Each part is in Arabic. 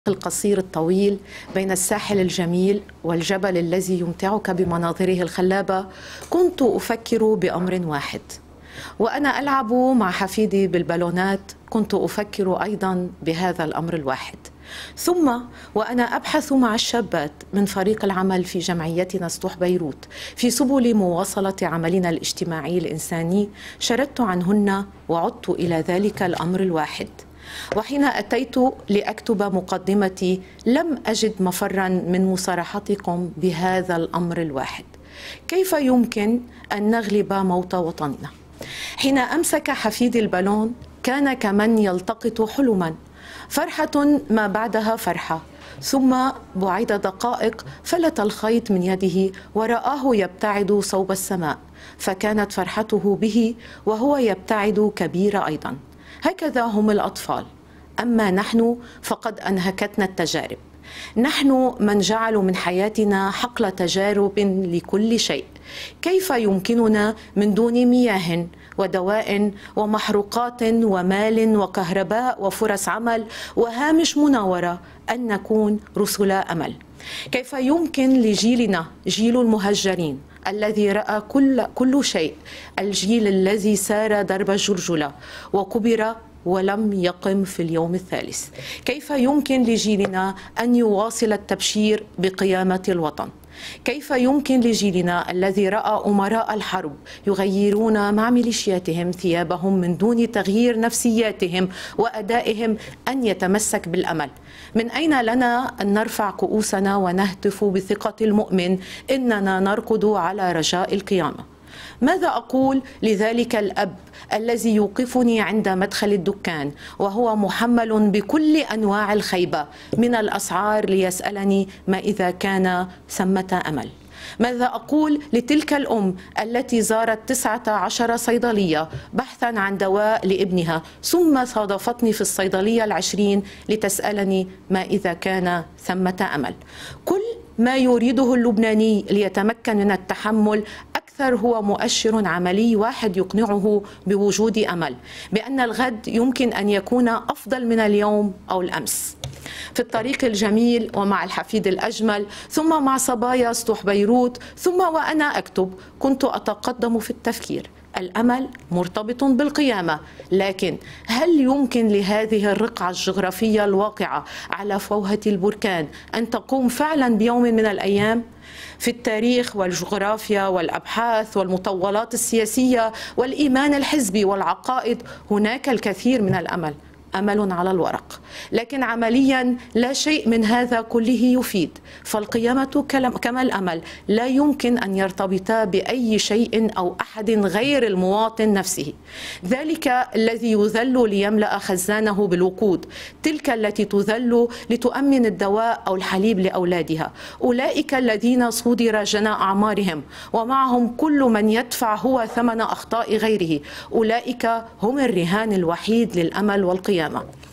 القصير الطويل بين الساحل الجميل والجبل الذي يمتعك بمناظره الخلابة، كنت أفكر بأمر واحد. وأنا ألعب مع حفيدي بالبالونات كنت أفكر أيضا بهذا الأمر الواحد. ثم وأنا أبحث مع الشابات من فريق العمل في جمعيتنا سطوح بيروت في سبل مواصلة عملنا الاجتماعي الإنساني، شردت عنهن وعدت إلى ذلك الأمر الواحد. وحين أتيت لأكتب مقدمتي لم أجد مفرا من مصارحتكم بهذا الأمر الواحد: كيف يمكن أن نغلب موت وطننا؟ حين أمسك حفيدي البالون كان كمن يلتقط حلما، فرحة ما بعدها فرحة، ثم بعد دقائق فلت الخيط من يده ورآه يبتعد صوب السماء، فكانت فرحته به وهو يبتعد كبيرة أيضا. هكذا هم الأطفال. أما نحن فقد أنهكتنا التجارب. نحن من جعلوا من حياتنا حقل تجارب لكل شيء. كيف يمكننا من دون مياه ودواء ومحروقات ومال وكهرباء وفرص عمل وهامش مناورة أن نكون رسل أمل؟ كيف يمكن لجيلنا، جيل المهجرين الذي رأى كل شيء، الجيل الذي سار درب الجرجلة وكبر ولم يقم في اليوم الثالث، كيف يمكن لجيلنا أن يواصل التبشير بقيامة الوطن؟ كيف يمكن لجيلنا الذي رأى أمراء الحرب يغيرون مع ميليشياتهم ثيابهم من دون تغيير نفسياتهم وأدائهم أن يتمسك بالأمل؟ من أين لنا أن نرفع كؤوسنا ونهتف بثقة المؤمن إننا نركض على رجاء القيامة؟ ماذا أقول لذلك الأب الذي يوقفني عند مدخل الدكان وهو محمل بكل أنواع الخيبة من الأسعار ليسألني ما إذا كان ثمة أمل؟ ماذا أقول لتلك الأم التي زارت 19 صيدلية بحثا عن دواء لابنها ثم صادفتني في الصيدلية 20 لتسألني ما إذا كان ثمة أمل؟ كل ما يريده اللبناني ليتمكن من التحمل أكثر هو مؤشر عملي واحد يقنعه بوجود أمل، بأن الغد يمكن أن يكون أفضل من اليوم أو الأمس. في الطريق الجميل ومع الحفيد الأجمل ثم مع صبايا سطوح بيروت ثم وأنا أكتب كنت أتقدم في التفكير. الأمل مرتبط بالقيامة، لكن هل يمكن لهذه الرقعة الجغرافية الواقعة على فوهة البركان أن تقوم فعلا بيوم من الأيام؟ في التاريخ والجغرافيا والأبحاث والمطولات السياسية والإيمان الحزبي والعقائد هناك الكثير من الأمل، أمل على الورق، لكن عمليا لا شيء من هذا كله يفيد. فالقيامة كما الأمل لا يمكن أن يرتبطا بأي شيء أو أحد غير المواطن نفسه، ذلك الذي يذل ليملأ خزانه بالوقود، تلك التي تذل لتؤمن الدواء أو الحليب لأولادها، أولئك الذين صودر جناء أعمارهم ومعهم كل من يدفع هو ثمن أخطاء غيره، أولئك هم الرهان الوحيد للأمل والقيامة.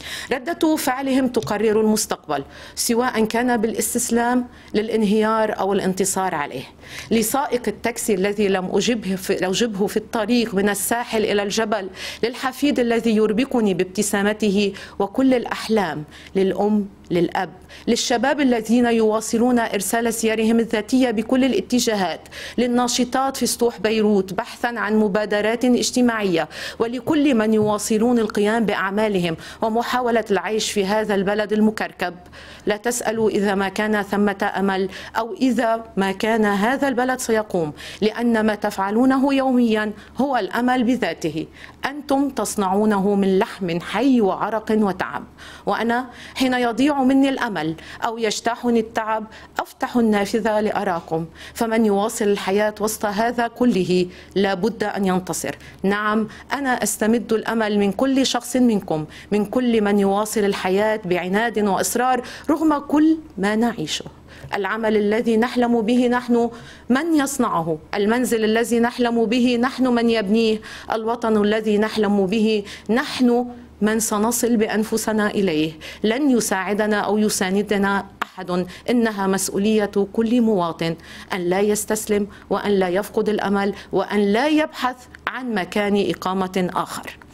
ردة فعلهم تقرر المستقبل، سواء كان بالاستسلام للانهيار أو الانتصار عليه. لسائق التاكسي الذي لم أجبه في الطريق من الساحل إلى الجبل، للحفيد الذي يربكني بابتسامته وكل الأحلام، للأم، للأب، للشباب الذين يواصلون إرسال سيرهم الذاتية بكل الاتجاهات، للناشطات في سطوح بيروت بحثا عن مبادرات اجتماعية، ولكل من يواصلون القيام بأعمالهم ومحاولة العيش في هذا البلد المكركب. لا تسألوا إذا ما كان ثمة أمل أو إذا ما كان هذا البلد سيقوم، لأن ما تفعلونه يوميا هو الأمل بذاته. أنتم تصنعونه من لحم حي وعرق وتعب، وأنا حين يضيع مني الأمل أو يجتاحني التعب أفتح النافذة لأراكم. فمن يواصل الحياة وسط هذا كله لا بد أن ينتصر. نعم، أنا أستمد الأمل من كل شخص منكم، من كل من يواصل الحياة بعناد وإصرار رغم كل ما نعيشه. العمل الذي نحلم به نحن من يصنعه، المنزل الذي نحلم به نحن من يبنيه، الوطن الذي نحلم به نحن من سنصل بأنفسنا إليه. لن يساعدنا أو يساندنا أحد، إنها مسؤولية كل مواطن أن لا يستسلم وأن لا يفقد الأمل وأن لا يبحث عن مكان إقامة آخر.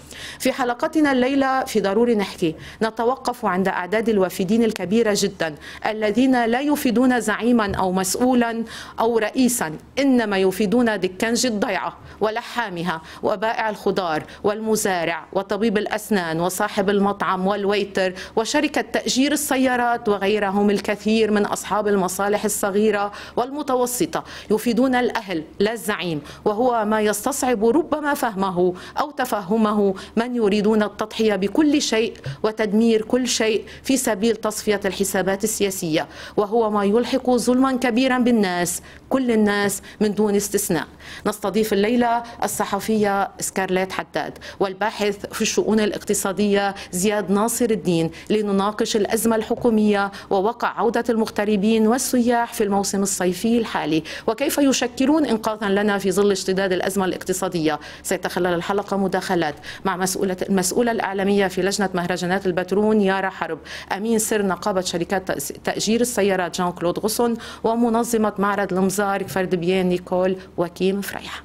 في حلقتنا الليلة في ضروري نحكي نتوقف عند أعداد الوافدين الكبيرة جدا الذين لا يفيدون زعيما أو مسؤولا أو رئيسا، إنما يفيدون دكانج الضيعة ولحامها وبائع الخضار والمزارع وطبيب الأسنان وصاحب المطعم والويتر وشركة تأجير السيارات وغيرهم الكثير من أصحاب المصالح الصغيرة والمتوسطة. يفيدون الأهل لا الزعيم، وهو ما يستصعب ربما فهمه أو تفهمه من يريدون التضحية بكل شيء وتدمير كل شيء في سبيل تصفية الحسابات السياسية، وهو ما يلحق ظلما كبيرا بالناس، كل الناس من دون استثناء. نستضيف الليلة الصحفية سكارليت حداد والباحث في الشؤون الاقتصادية زياد ناصر الدين لنناقش الأزمة الحكومية ووقع عودة المغتربين والسياح في الموسم الصيفي الحالي، وكيف يشكلون إنقاذا لنا في ظل اشتداد الأزمة الاقتصادية. سيتخلل الحلقة مداخلات مع المسؤولة الإعلامية في لجنة مهرجانات البترون يارا حرب، أمين سر نقابة شركات تأجير السيارات جان كلود غصن، ومنظمة معرض المزار فرد بيان نيكول وكيم فريح.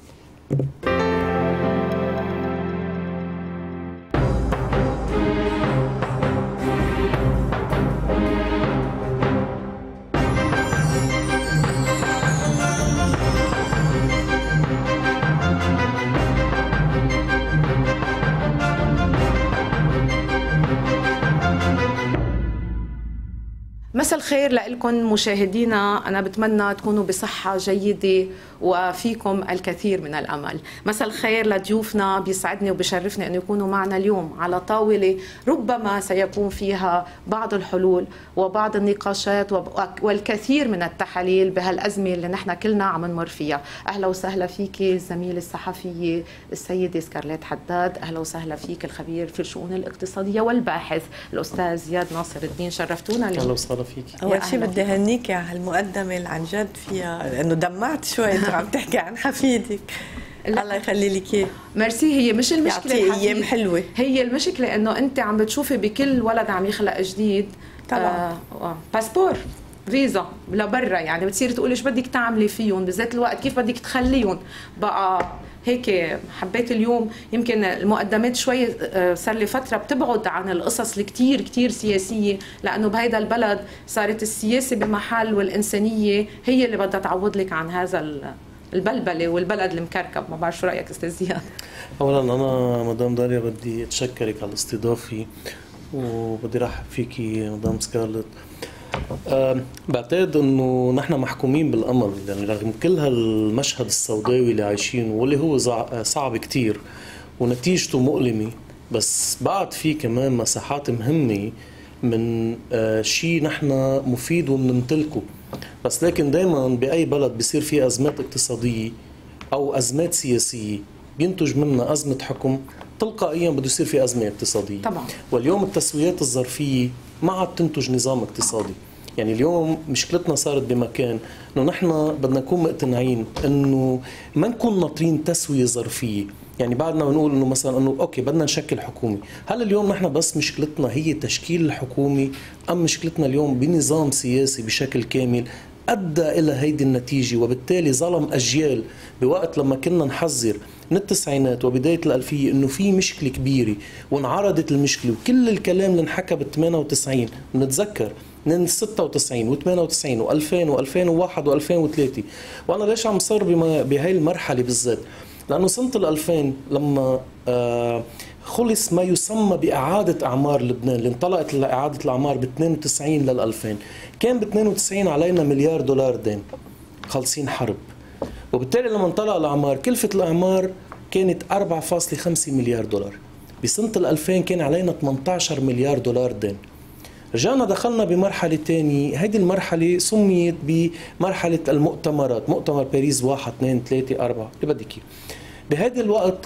مساء الخير لكم مشاهدينا، أنا بتمنى تكونوا بصحة جيدة وفيكم الكثير من الأمل. مساء الخير لضيوفنا، بيسعدني وبشرفني أن يكونوا معنا اليوم على طاولة ربما سيكون فيها بعض الحلول وبعض النقاشات والكثير من التحاليل بهالأزمة اللي نحن كلنا عم نمر فيها. أهلا وسهلا فيك الزميلة الصحفية السيدة سكارليت حداد، أهلا وسهلا فيك الخبير في الشؤون الاقتصادية والباحث الأستاذ زياد ناصر الدين، شرفتونا اليوم. أهلا وسهلا فيك. أول شيء بدي أهنيك على هالمقدمة اللي عن جد فيها، لأنه دمعت شوي عم تحكي عن حفيدك. الله يخلي لك اياه. ميرسي. هي مش المشكله يعطيه ايام حلوه، هي المشكله انه انت عم بتشوفي بكل ولد عم يخلق جديد طبعا باسبور فيزا لبرا، يعني بتصير تقولي ايش بدك تعملي فيهم بذات الوقت، كيف بدك تخليهم بقى هيك. حبيت اليوم يمكن المقدمات شوي صار لي فتره بتبعد عن القصص الكتير كتير سياسيه، لانه بهيدا البلد صارت السياسه بمحل والانسانيه هي اللي بدها تعوض لك عن هذا البلبله والبلد المكركب. ما بعرف شو رايك استاذ زياد؟ اولا انا مدام داليا بدي اتشكرك على الاستضافه وبدي رحب فيكي مدام سكارلت. بعتقد انه نحن محكومين بالامل، يعني رغم كل هالمشهد السوداوي اللي عايشينه واللي هو صعب كتير ونتيجته مؤلمه، بس بعد في كمان مساحات مهمه من شيء نحن مفيد وبنمتلكه. بس لكن دائما باي بلد بيصير في ازمات اقتصاديه او ازمات سياسيه بينتج منها ازمه حكم، تلقائيا بده يصير في ازمه اقتصاديه طبعا. واليوم التسويات الظرفيه ما عاد تنتج نظام اقتصادي. يعني اليوم مشكلتنا صارت بمكان انه نحن بدنا نكون مقتنعين انه ما نكون ناطرين تسويه ظرفيه. يعني بعدنا بنقول انه مثلا انه اوكي بدنا نشكل حكومه، هل اليوم نحن بس مشكلتنا هي تشكيل الحكومه ام مشكلتنا اليوم بنظام سياسي بشكل كامل ادى الى هيدي النتيجه، وبالتالي ظلم اجيال بوقت لما كنا نحذر من التسعينات وبدايه الالفيه انه في مشكله كبيره وانعرضت المشكله، وكل الكلام اللي انحكى بال 98 بنتذكر من 96 و98 و2000 و2001 و2003. وانا ليش عم صار بهاي المرحله بالذات؟ لانه سنه 2000 لما خلص ما يسمى بإعادة أعمار لبنان، اللي انطلقت لإعادة الأعمار ب 92 لل 2000، كان ب 92 علينا $1 مليار دين خالصين حرب، وبالتالي لما انطلق الأعمار كلفة الأعمار كانت 4.5 مليار دولار. بسنة 2000 كان علينا 18 مليار دولار دين. رجعنا دخلنا بمرحلة تانية، هذه المرحلة سميت بمرحلة المؤتمرات، مؤتمر باريس 1 2 3 4 اللي بدك. بهذا الوقت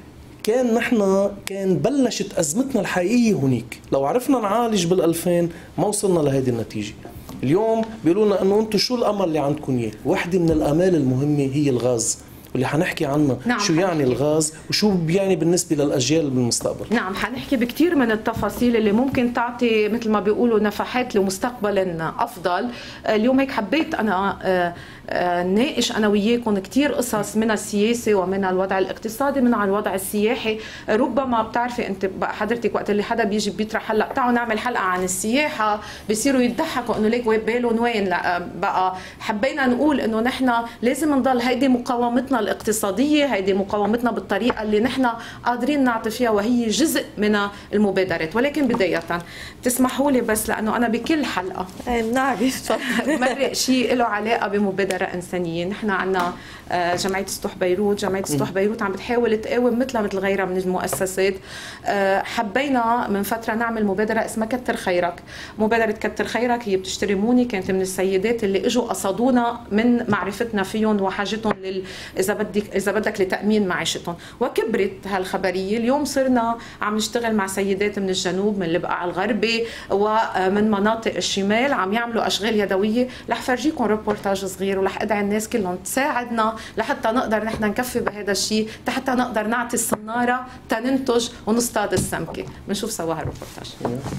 كان بلشت أزمتنا الحقيقية هناك. لو عرفنا نعالج بال2000 ما وصلنا لهذه النتيجة. اليوم بيقولوا لنا انه انتم شو الامل اللي عندكم اياه؟ وحده من الامال المهمه هي الغاز، واللي حنحكي عنها. نعم، شو يعني الغاز وشو بيعني بالنسبة للأجيال بالمستقبل. نعم، حنحكي بكثير من التفاصيل اللي ممكن تعطي مثل ما بيقولوا نفحات لمستقبل أفضل. اليوم هيك حبيت أنا نناقش أنا وياكم كثير قصص من السياسة ومن الوضع الاقتصادي من على الوضع السياحي. ربما بتعرفي أنت بقى حضرتك وقت اللي حدا بيجي بيطرح هلا تعالوا نعمل حلقة عن السياحة بيصيروا يضحكوا إنه ليك بالهم وين. لا بقى حبينا نقول إنه نحن لازم نضل هيدي مقاومتنا الاقتصادية، هيدي مقاومتنا بالطريقة اللي نحن قادرين نعطي فيها وهي جزء من المبادرات. ولكن بداية تسمحوا لي بس لأنه أنا بكل حلقة بنعرف مرق شيء له علاقة بمبادرة إنسانية. نحن عنا جمعية سطوح بيروت. جمعية سطوح بيروت عم بتحاول تقاوم مثل غيرها من المؤسسات. حبينا من فترة نعمل مبادرة اسمها كتر خيرك. مبادرة كتر خيرك هي بتشترموني كانت من السيدات اللي اجوا قصدونا من معرفتنا فيهم وحاجتهم إذا بدك لتأمين معيشتهم، وكبرت هالخبرية. اليوم صرنا عم نشتغل مع سيدات من الجنوب من البقاع الغربي ومن مناطق الشمال عم يعملوا أشغال يدوية. رح فرجيكم ريبورتاج صغير ورح أدعي الناس كلهم تساعدنا لحتى نقدر نحن نكفي بهذا الشيء، حتى نقدر نعطي الصنارة تننتج ونصطاد السمكة. بنشوف سوا هالريبورتاج.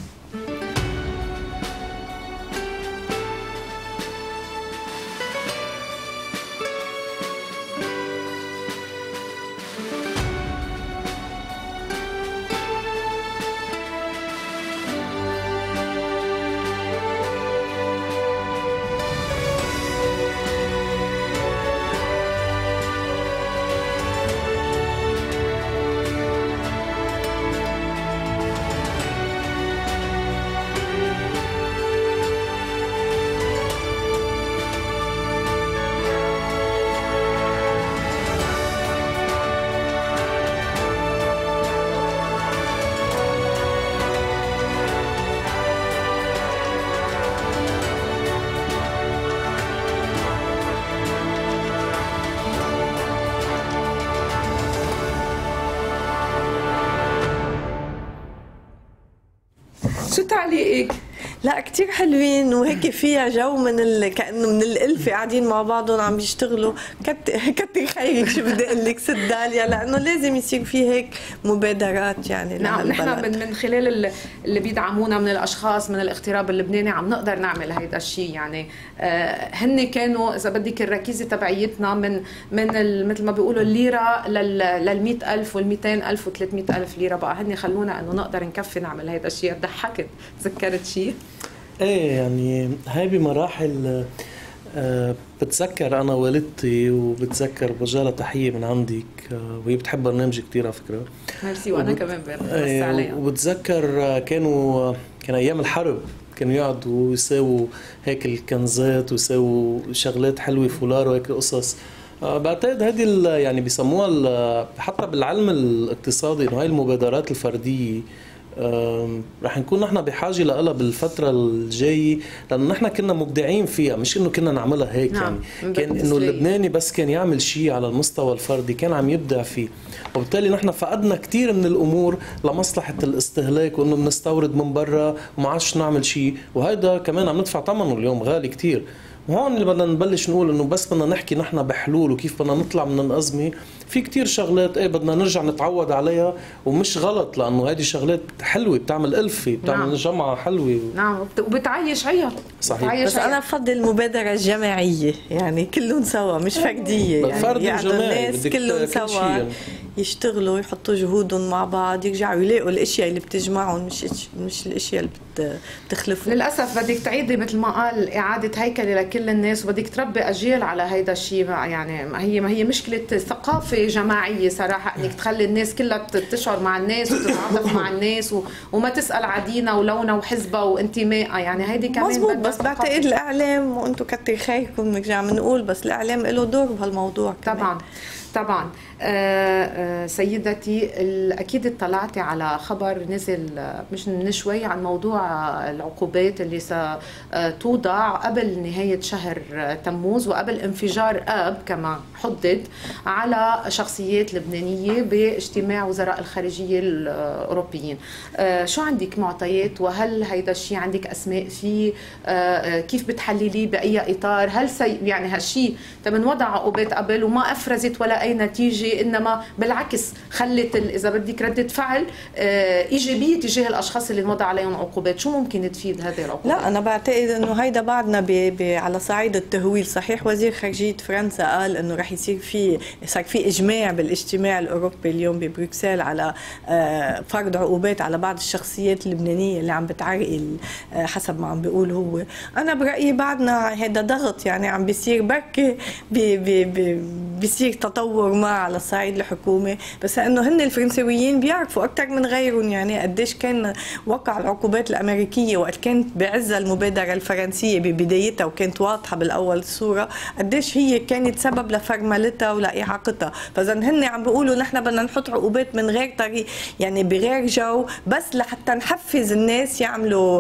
شو تعليقك؟ لا كتير حلوين وهيك فيها جو من كأنه من الألفة قاعدين مع بعضهم عم يشتغلوا. كتر خيرك شو بدي أقول لك ست داليا، لأنه لازم يصير في هيك مبادرات يعني. نعم، نحن من خلال اللي بيدعمونا من الأشخاص من الاغتراب اللبناني عم نقدر نعمل هيدا الشيء. يعني هن كانوا إذا بدك الركيزة تبعيتنا من مثل ما بيقولوا الليرة لل 100,000 وال 200,000 و 300,000 ليرة. بقى هن خلونا إنه نقدر نكفي نعمل هيدا الشيء. ضحكت تذكرت شيء؟ ايه يعني هاي بمراحل. بتذكر انا والدتي وبتذكر بوجهلها تحيه من عندك وهي بتحب برنامجي كثير على فكره. ميرسي. وانا كمان بمسي عليها. وبتذكر كان ايام الحرب كانوا يقعدوا ويساووا هيك الكنزات ويساووا شغلات حلوه فولار وهيك قصص. بعتقد هذه يعني بيسموها حتى بالعلم الاقتصادي انه هاي المبادرات الفرديه رح نكون نحن بحاجه لها بالفتره الجايه، لانه نحن كنا مبدعين فيها، مش انه كنا نعملها هيك. نعم. يعني كان انه اللبناني بس كان يعمل شيء على المستوى الفردي كان عم يبدع فيه، وبالتالي نحن فقدنا كثير من الامور لمصلحه الاستهلاك وانه بنستورد من برا وما عادش نعمل شيء، وهذا كمان عم ندفع ثمنه اليوم غالي كثير. وهون اللي بدنا نبلش نقول انه بس بدنا نحكي نحن بحلول وكيف بدنا نطلع من الازمه. في كتير شغلات بدنا نرجع نتعود عليها ومش غلط، لانه هذه شغلات حلوه بتعمل الفه بتعمل نعم. جمعه حلوه نعم وبتعيش عيها. صحيح. بس انا بفضل المبادره الجماعيه، يعني كلهم سوا مش فرديه. يعني يعني الناس كلهم سوا يشتغلوا يحطوا جهودهم مع بعض يرجعوا يلاقوا الاشياء اللي بتجمعهم مش الاشياء اللي بتخلفهم. للاسف بدك تعيدي مثل ما قال اعاده هيكله لكل الناس وبدك تربي اجيال على هيدا الشيء. يعني ما هي مشكله ثقافه جماعيه صراحه، انك تخلي الناس كلها تشعر مع الناس وتتعاطف مع الناس وما تسال عدينا ولونها وحزبها وانتمائها. يعني هيدي كمان مزبوط. بس بعتقد الاعلام وانتم كتر خيركم نرجع بنقول بس الاعلام له دور بهالموضوع كمان. طبعا سيدتي اكيد اطلعتي على خبر نزل مش من شوي عن موضوع العقوبات اللي ستوضع قبل نهايه شهر تموز وقبل انفجار اب كما حدد على شخصيات لبنانيه باجتماع وزراء الخارجيه الاوروبيين. شو عندك معطيات وهل هيدا الشيء عندك اسماء فيه؟ كيف بتحلليه باي اطار؟ هل يعني هالشيء من وضع عقوبات قبل وما افرزت ولا اي نتيجه، انما بالعكس خلت اذا بدك رده فعل ايجابيه تجاه الاشخاص اللي انوضع عليهم عقوبات. شو ممكن تفيد هذه العقوبات؟ لا انا بعتقد انه هيدا بعدنا على صعيد التهويل. صحيح وزير خارجيه فرنسا قال انه رح صار في اجماع بالاجتماع الاوروبي اليوم ببروكسل على فرض عقوبات على بعض الشخصيات اللبنانيه اللي عم بتعرقل حسب ما عم بيقول هو. انا برايي بعدنا هذا ضغط يعني عم بيصير، بركي بيصير تطور ما على الصعيد الحكومي، بس انه هن الفرنسويين بيعرفوا اكثر من غيرهم يعني قديش كان وقع العقوبات الامريكيه وقت كانت بعزها المبادره الفرنسيه ببدايتها وكانت واضحه بالاول الصوره قديش هي كانت سبب لفرملتها ولاعاقتها. فاذا هن عم بيقولوا نحن بدنا نحط عقوبات من غير طريق يعني بغير جو، بس لحتى نحفز الناس يعملوا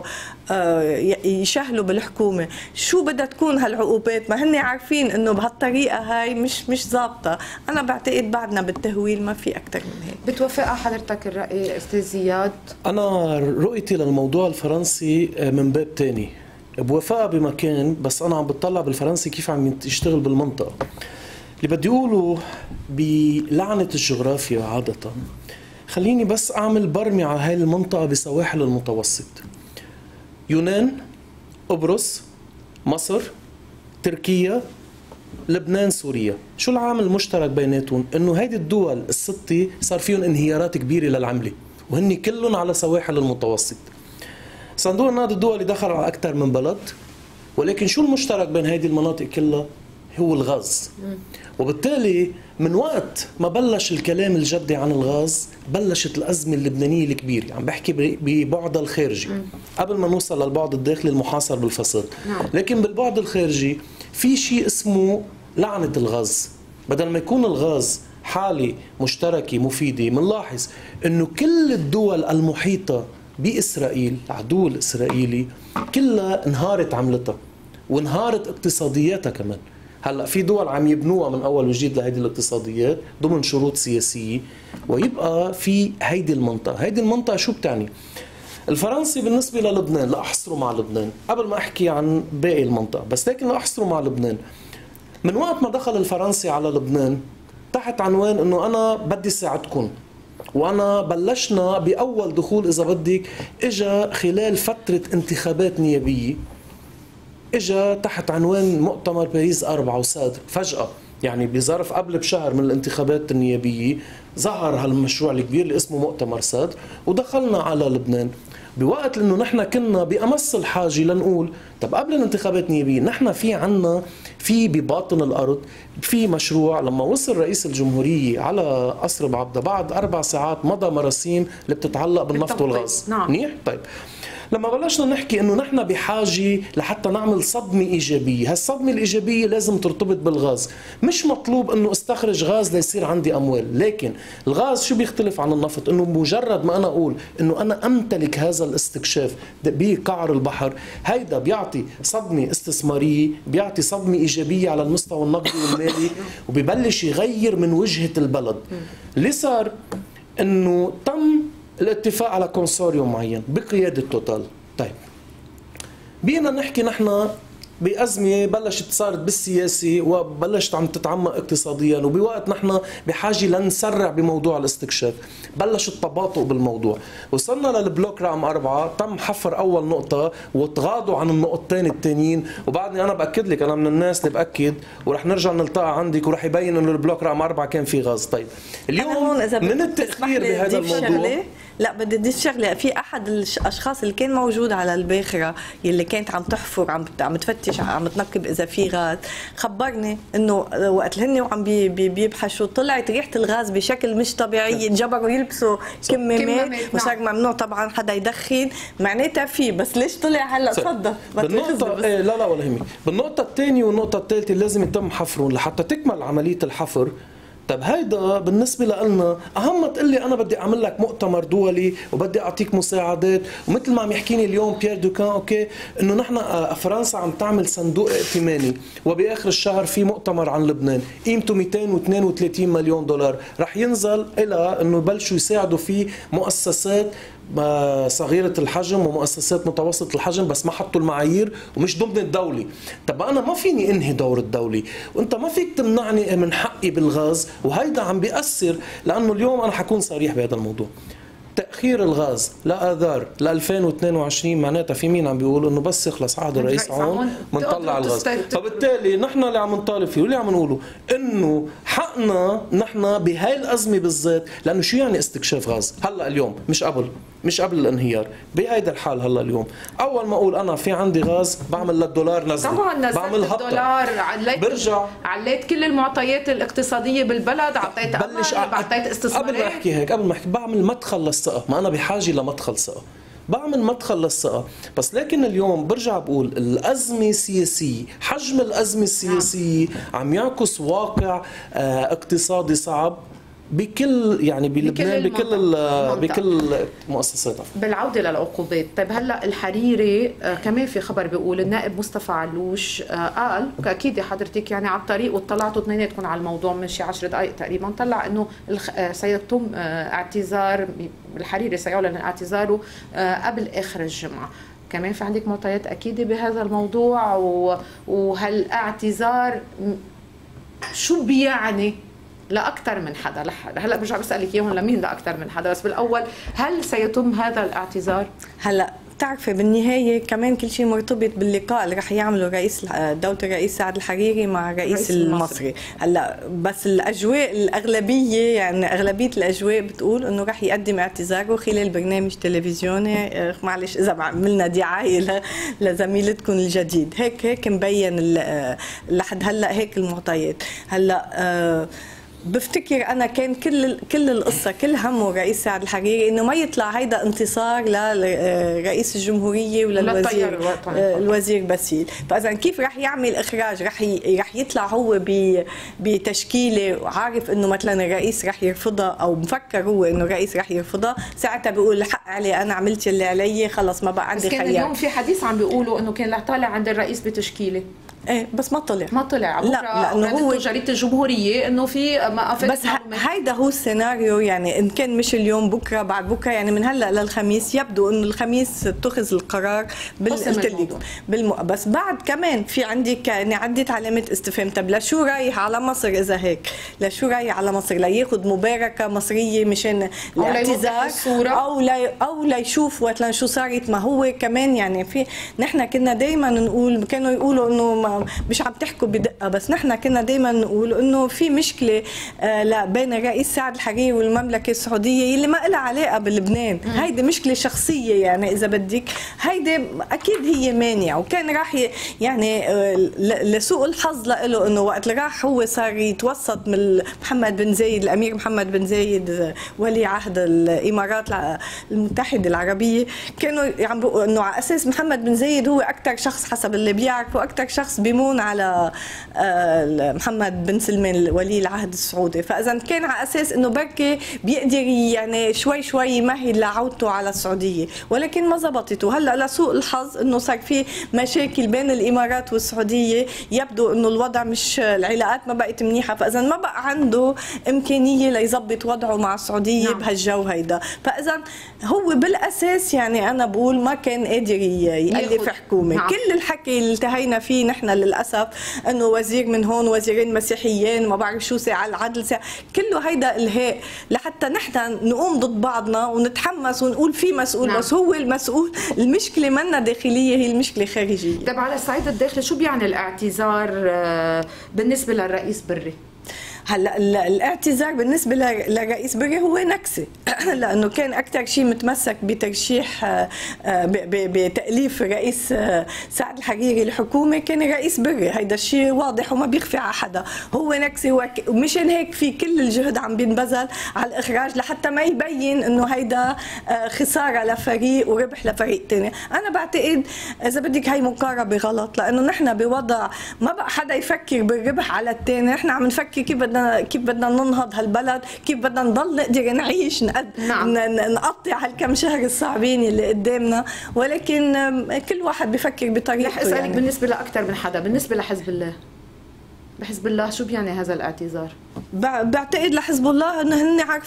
يشهلوا بالحكومه. شو بدها تكون هالعقوبات؟ ما هن عارفين انه بهالطريقه هاي مش ظابطه. انا بعتقد بعدنا بالتهويل ما في اكثر من هيك. بتوافق حضرتك الراي استاذ زياد؟ انا رؤيتي للموضوع الفرنسي من باب تاني، بوافقها بمكان، بس انا عم بتطلع بالفرنسي كيف عم يشتغل بالمنطقه. اللي بدي اقوله بلعنه الجغرافيا عاده، خليني بس اعمل برمي على هاي المنطقه بسواحل المتوسط: يونان، قبرص، مصر، تركيا، لبنان، سوريا. شو العامل المشترك بيناتهم؟ انه هيدي الدول الستة صار فيهم انهيارات كبيرة للعملة، وهن كلهم على سواحل المتوسط. صندوق النقد الدولي دخل على أكثر من بلد، ولكن شو المشترك بين هيدي المناطق كلها؟ هو الغاز. وبالتالي من وقت ما بلش الكلام الجدي عن الغاز بلشت الأزمة اللبنانية الكبيرة. عم بحكي ببعدها الخارجي قبل ما نوصل للبعد الداخلي المحاصر بالفساد. لكن بالبعد الخارجي في شيء اسمه لعنة الغاز. بدل ما يكون الغاز حالة مشتركة مفيدة، منلاحظ انه كل الدول المحيطة بإسرائيل، العدو الإسرائيلي، كلها انهارت عملتها وانهارت اقتصادياتها كمان. هلا في دول عم يبنوها من اول وجديد لهيدي الاقتصاديات ضمن شروط سياسيه، ويبقى في هيدي المنطقه. هيدي المنطقه شو بتعني؟ الفرنسي بالنسبه للبنان، لا احصره مع لبنان قبل ما احكي عن باقي المنطقه، بس لكن لا احصره مع لبنان. من وقت ما دخل الفرنسي على لبنان تحت عنوان انه انا بدي ساعدكم، وانا بلشنا باول دخول اذا بدك اجى خلال فتره انتخابات نيابيه، اجى تحت عنوان مؤتمر باريس 4 وساد فجأة، يعني بظرف قبل بشهر من الانتخابات النيابية ظهر هالمشروع الكبير اللي اسمه مؤتمر ساد، ودخلنا على لبنان بوقت انه نحن كنا بأمس الحاجة لنقول طب قبل الانتخابات النيابية نحن في عنا في بباطن الأرض في مشروع. لما وصل رئيس الجمهورية على قصر بعبدة بعد 4 ساعات مضى مراسيم اللي بتتعلق بالنفط والغاز. منيح؟ طيب لما بلشنا نحكي انه نحن بحاجه لحتى نعمل صدمه ايجابيه، هالصدمه الايجابيه لازم ترتبط بالغاز. مش مطلوب انه استخرج غاز ليصير عندي اموال، لكن الغاز شو بيختلف عن النفط؟ انه مجرد ما انا اقول انه انا امتلك هذا الاستكشاف بقعر البحر، هيدا بيعطي صدمه استثماريه، بيعطي صدمه ايجابيه على المستوى النقدي والمالي، وبيبلش يغير من وجهه البلد. اللي صار انه تم الاتفاق على كونسوريوم معين بقيادة توتال. طيب بينا نحكي نحن بأزمة بلشت صارت بالسياسة وبلشت عم تتعمق اقتصاديا، وبوقت نحن بحاجة لنسرع بموضوع الاستكشاف. بلش التباطؤ بالموضوع، وصلنا للبلوك رقم 4 تم حفر أول نقطة وتغاضوا عن النقطتين التانيين. وبعدني أنا بأكد لك، أنا من الناس اللي بأكد ورح نرجع نلتقى عندك ورح يبين إنه البلوك رقم 4 كان فيه غاز. طيب اليوم من التأخير بهذا الموضوع، لا بدي اضيف شغله. في احد الاشخاص اللي كان موجود على الباخره يلي كانت عم تحفر عم تفتش عم تنقب اذا في غاز، خبرني انه وقت هن وعم بيبحثوا طلعت ريحه الغاز بشكل مش طبيعي، انجبروا يلبسوا كمامات وصار ممنوع طبعا حدا يدخن. معناتها في، بس ليش طلع هلا؟ تفضل. بالنقطه لا ولا يهمك. بالنقطه الثانيه والنقطه الثالثه لازم يتم حفرهم لحتى تكمل عمليه الحفر. طب هيدا بالنسبة لنا أهم ما تقول لي أنا بدي أعمل لك مؤتمر دولي وبدي أعطيك مساعدات، ومثل ما عم يحكيني اليوم بيير دوكان أوكي إنه نحن فرنسا عم تعمل صندوق ائتماني وبآخر الشهر في مؤتمر عن لبنان قيمته 232 مليون دولار رح ينزل إلى إنه يبلشوا يساعدوا فيه مؤسسات صغيرة الحجم ومؤسسات متوسط الحجم بس ما حطوا المعايير ومش ضمن الدولة. طب أنا ما فيني أنهي دور الدولة، وأنت ما فيك تمنعني من حقي بالغاز، وهيدا عم بيأثر. لأنه اليوم أنا حكون صريح بهذا الموضوع، تأخير الغاز لآذار ل 2022 معناتها في مين عم بيقول انه بس يخلص عهد الرئيس عون منطلع الغاز. فبالتالي نحن اللي عم نطالب فيه واللي عم نقوله انه حقنا نحن بهاي الازمه بالذات. لانه شو يعني استكشاف غاز هلا اليوم، مش قبل الانهيار. بهيدا الحال هلا اليوم اول ما اقول انا في عندي غاز بعمل للدولار نزله، طبعا نزلت الدولار، عليت كل المعطيات الاقتصاديه بالبلد، اعطيت امل، اعطيت استثمارات. قبل ما احكي بعمل مدخل للثقه، ما انا بحاجه لمدخل ثقه، بعمل مدخل للثقه بس. لكن اليوم برجع بقول الازمه السياسيه، حجم الازمه السياسيه عم يعكس واقع اقتصادي صعب بكل يعني بلبنان بكل مؤسساتها. بالعوده للعقوبات، طيب هلا الحريري كمان في خبر بيقول النائب مصطفى علوش قال، واكيد حضرتك يعني على الطريق واطلعتوا اثنيناتكم على الموضوع من شي 10 دقائق تقريبا، طلع انه سيتم اعتذار الحريري، سيعلن اعتذاره قبل اخر الجمعه. كمان في عندك معطيات اكيده بهذا الموضوع؟ وهالاعتذار شو بيعني لأكثر من حدا؟ هلا برجع بسألك اياهم لمين لأكثر من حدا، بس بالأول هل سيتم هذا الاعتذار؟ هلا بتعرفي بالنهايه كمان كل شيء مرتبط باللقاء اللي رح يعمله رئيس دوله الرئيس سعد الحريري مع الرئيس المصري. هلا بس الاجواء الاغلبيه يعني اغلبيه الاجواء بتقول انه رح يقدم اعتذاره خلال برنامج تلفزيوني. معلش اذا عملنا دعايه لزميلتكم الجديد، هيك مبين لحد هلا هيك المعطيات. هلا بفتكر انا كان كل القصه كل همه الرئيس سعد الحريري انه ما يطلع هيدا انتصار لرئيس الجمهوريه وللوزير الوزير باسيل. فاذا كيف رح يعمل اخراج؟ رح يطلع هو بتشكيله وعارف انه مثلا الرئيس رح يرفضها، او مفكر هو انه الرئيس رح يرفضها، ساعتها بيقول الحق علي، انا عملت اللي علي، خلص ما بقى عندي خيار. بس كان اليوم في حديث عم بيقولوا انه كان طالع عند الرئيس بتشكيله. ايه بس ما طلع لا لانه هو جريده الجمهوريه انه في بس هيدا هو السيناريو. يعني ان كان مش اليوم بكره بعد بكره، يعني من هلا للخميس يبدو انه الخميس اتخذ القرار بس بعد كمان في عندك يعني عدة علامه استفهام. طب لشو رايح على مصر؟ اذا هيك لشو رايح على مصر؟ لياخذ مباركه مصريه مشان الاعتذار او ليشوف مثلا شو صارت؟ ما هو كمان يعني في نحن كنا دائما نقول، كانوا يقولوا انه مش عم تحكوا بدقه، بس نحن كنا دائما نقول انه في مشكله بين الرئيس سعد الحريري والمملكه السعوديه اللي ما لها علاقه بلبنان. هيدي مشكله شخصيه يعني اذا بدك، هيدي اكيد هي مانعه. وكان راح يعني لسوء الحظ له انه وقت اللي راح هو صار يتوسط من محمد بن زايد، الامير محمد بن زايد ولي عهد الامارات المتحده العربيه، كانوا عم بيقولوا انه على اساس محمد بن زايد هو اكثر شخص حسب اللي بيعرفوا اكثر شخص بيمون على محمد بن سلمان ولي العهد السعودي. فاذا كان على اساس انه بركي بيقدر يعني شوي يمهد لعودته على السعوديه، ولكن ما زبطت. وهلا لسوء الحظ انه صار في مشاكل بين الامارات والسعوديه، يبدو انه الوضع مش، العلاقات ما بقت منيحه، فاذا ما بقى عنده امكانيه ليظبط وضعه مع السعوديه بهالجو هيدا. فاذا هو بالاساس يعني انا بقول ما كان قادر يألف حكومه. كل الحكي اللي انتهينا فيه نحن للاسف انه وزير من هون، وزيرين مسيحيين، ما بعرف شو ساعه العدل ساعة، كله هيدا الهاء لحتى نحن نقوم ضد بعضنا ونتحمس ونقول في مسؤول. بس هو المسؤول. المشكله منا داخليه، هي المشكله خارجيه. طيب على الصعيد الداخلي شو بيعني الاعتذار بالنسبه للرئيس بري؟ هلا الاعتذار بالنسبه للرئيس بري هو نكسه لانه كان اكثر شيء متمسك بترشيح بتاليف الرئيس سعد الحريري الحكومه كان الرئيس بري. هيدا الشيء واضح وما بيخفي على حدا، هو نكسه. ومشان هيك في كل الجهد عم بينبذل على الاخراج لحتى ما يبين انه هيدا خساره لفريق وربح لفريق ثاني. انا بعتقد اذا بدك هي مقاربه غلط، لانه نحن بوضع ما بقى حدا يفكر بالربح على الثاني، نحن عم نفكر كيف بدنا ننهض هالبلد، كيف بدنا نضل نقدر نعيش نقطع هالكم شهر الصعبين اللي قدامنا. ولكن كل واحد بفكر بطريقته. رح اسالك يعني بالنسبه لاكثر من حدا، بالنسبه لحزب الله، بحزب الله شو بيعني هذا الاعتذار؟ بعتقد لحزب الله انه هن عارفين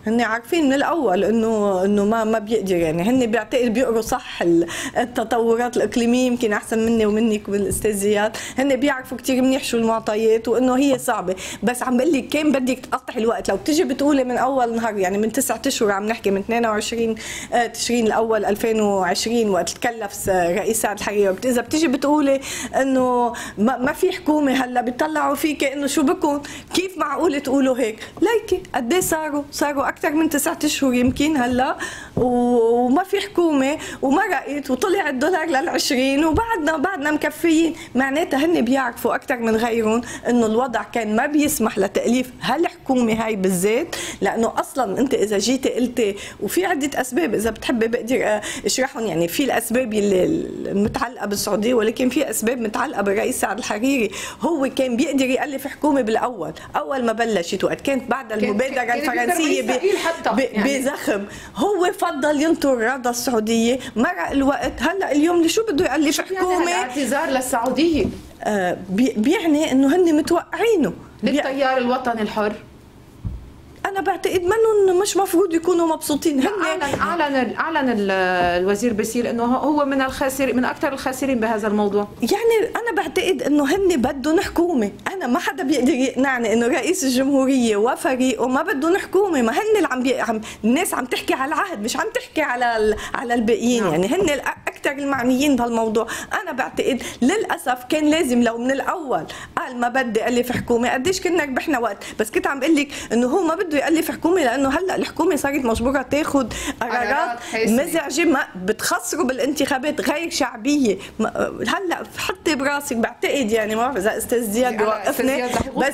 هن عارفين من الاول انه ما بيقدر، يعني هن بيعتقد بيقروا صح التطورات الاقليميه يمكن احسن مني ومنك بالاستاذ زياد، هن بيعرفوا كثير منيح شو المعطيات وانه هي صعبه، بس عم بقول لك كان بدك تقطع الوقت. لو بتيجي بتقولي من اول نهار، يعني من 9 اشهر عم نحكي، من 22 تشرين الاول 2020 وقت تكلف رئيس سعد الحريري، اذا بتيجي بتقولي انه ما في حكومه هلا بيطلعوا فيك انه شو بكون، كيف معقول تقولوا هيك؟ ليكي قد ايه صاروا اكثر من 9 اشهر يمكن هلا وما في حكومه وما رأيت وطلع الدولار لل20 وبعدنا مكفيين. معناتها هن بيعرفوا اكثر من غيرهم انه الوضع كان ما بيسمح لتأليف هالحكومه هاي بالذات، لانه اصلا انت اذا جيتي قلتي، وفي عده اسباب اذا بتحبي بقدر اشرحهم، يعني في الاسباب اللي المتعلقه بالسعوديه، ولكن في اسباب متعلقه بالرئيس سعد الحريري. هو كان بيقدر يألف حكومه بالاول، اول ما بلشت وقت كانت بعد المبادره الفرنسيه بزخم، هو فضل ينطر رضا السعوديه، مرق الوقت، هلا اليوم شو بده يألف حكومه؟ يعني اعتذار للسعوديه بيعني انه هن متوقعينه للتيار الوطني الحر. انا بعتقد منهم مش مفروض يكونوا مبسوطين. اعلن الوزير باسيل انه هو من الخاسرين، من اكثر الخاسرين بهذا الموضوع. يعني انا بعتقد انه هن بدهم حكومه، انا ما حدا بيقدر يقنعني انه رئيس الجمهوريه وفريقه ما بدهم حكومه، ما هن اللي الناس عم تحكي على العهد، مش عم تحكي على الباقيين. يعني هن اكثر المعنيين بهالموضوع. انا بعتقد للاسف كان لازم لو من الاول قال ما بدي الف حكومه، قديش كنا ربحنا وقت. بس كنت عم بقول لك انه هو ما بده يألف حكومه، لانه هلا الحكومه صارت مجبوره تاخذ قرارات مزعجه ما بتخسروا بالانتخابات، غير شعبيه. هلا حطي براسك، بعتقد يعني ما بعرف اذا استاذ زياد بيوقفني، بس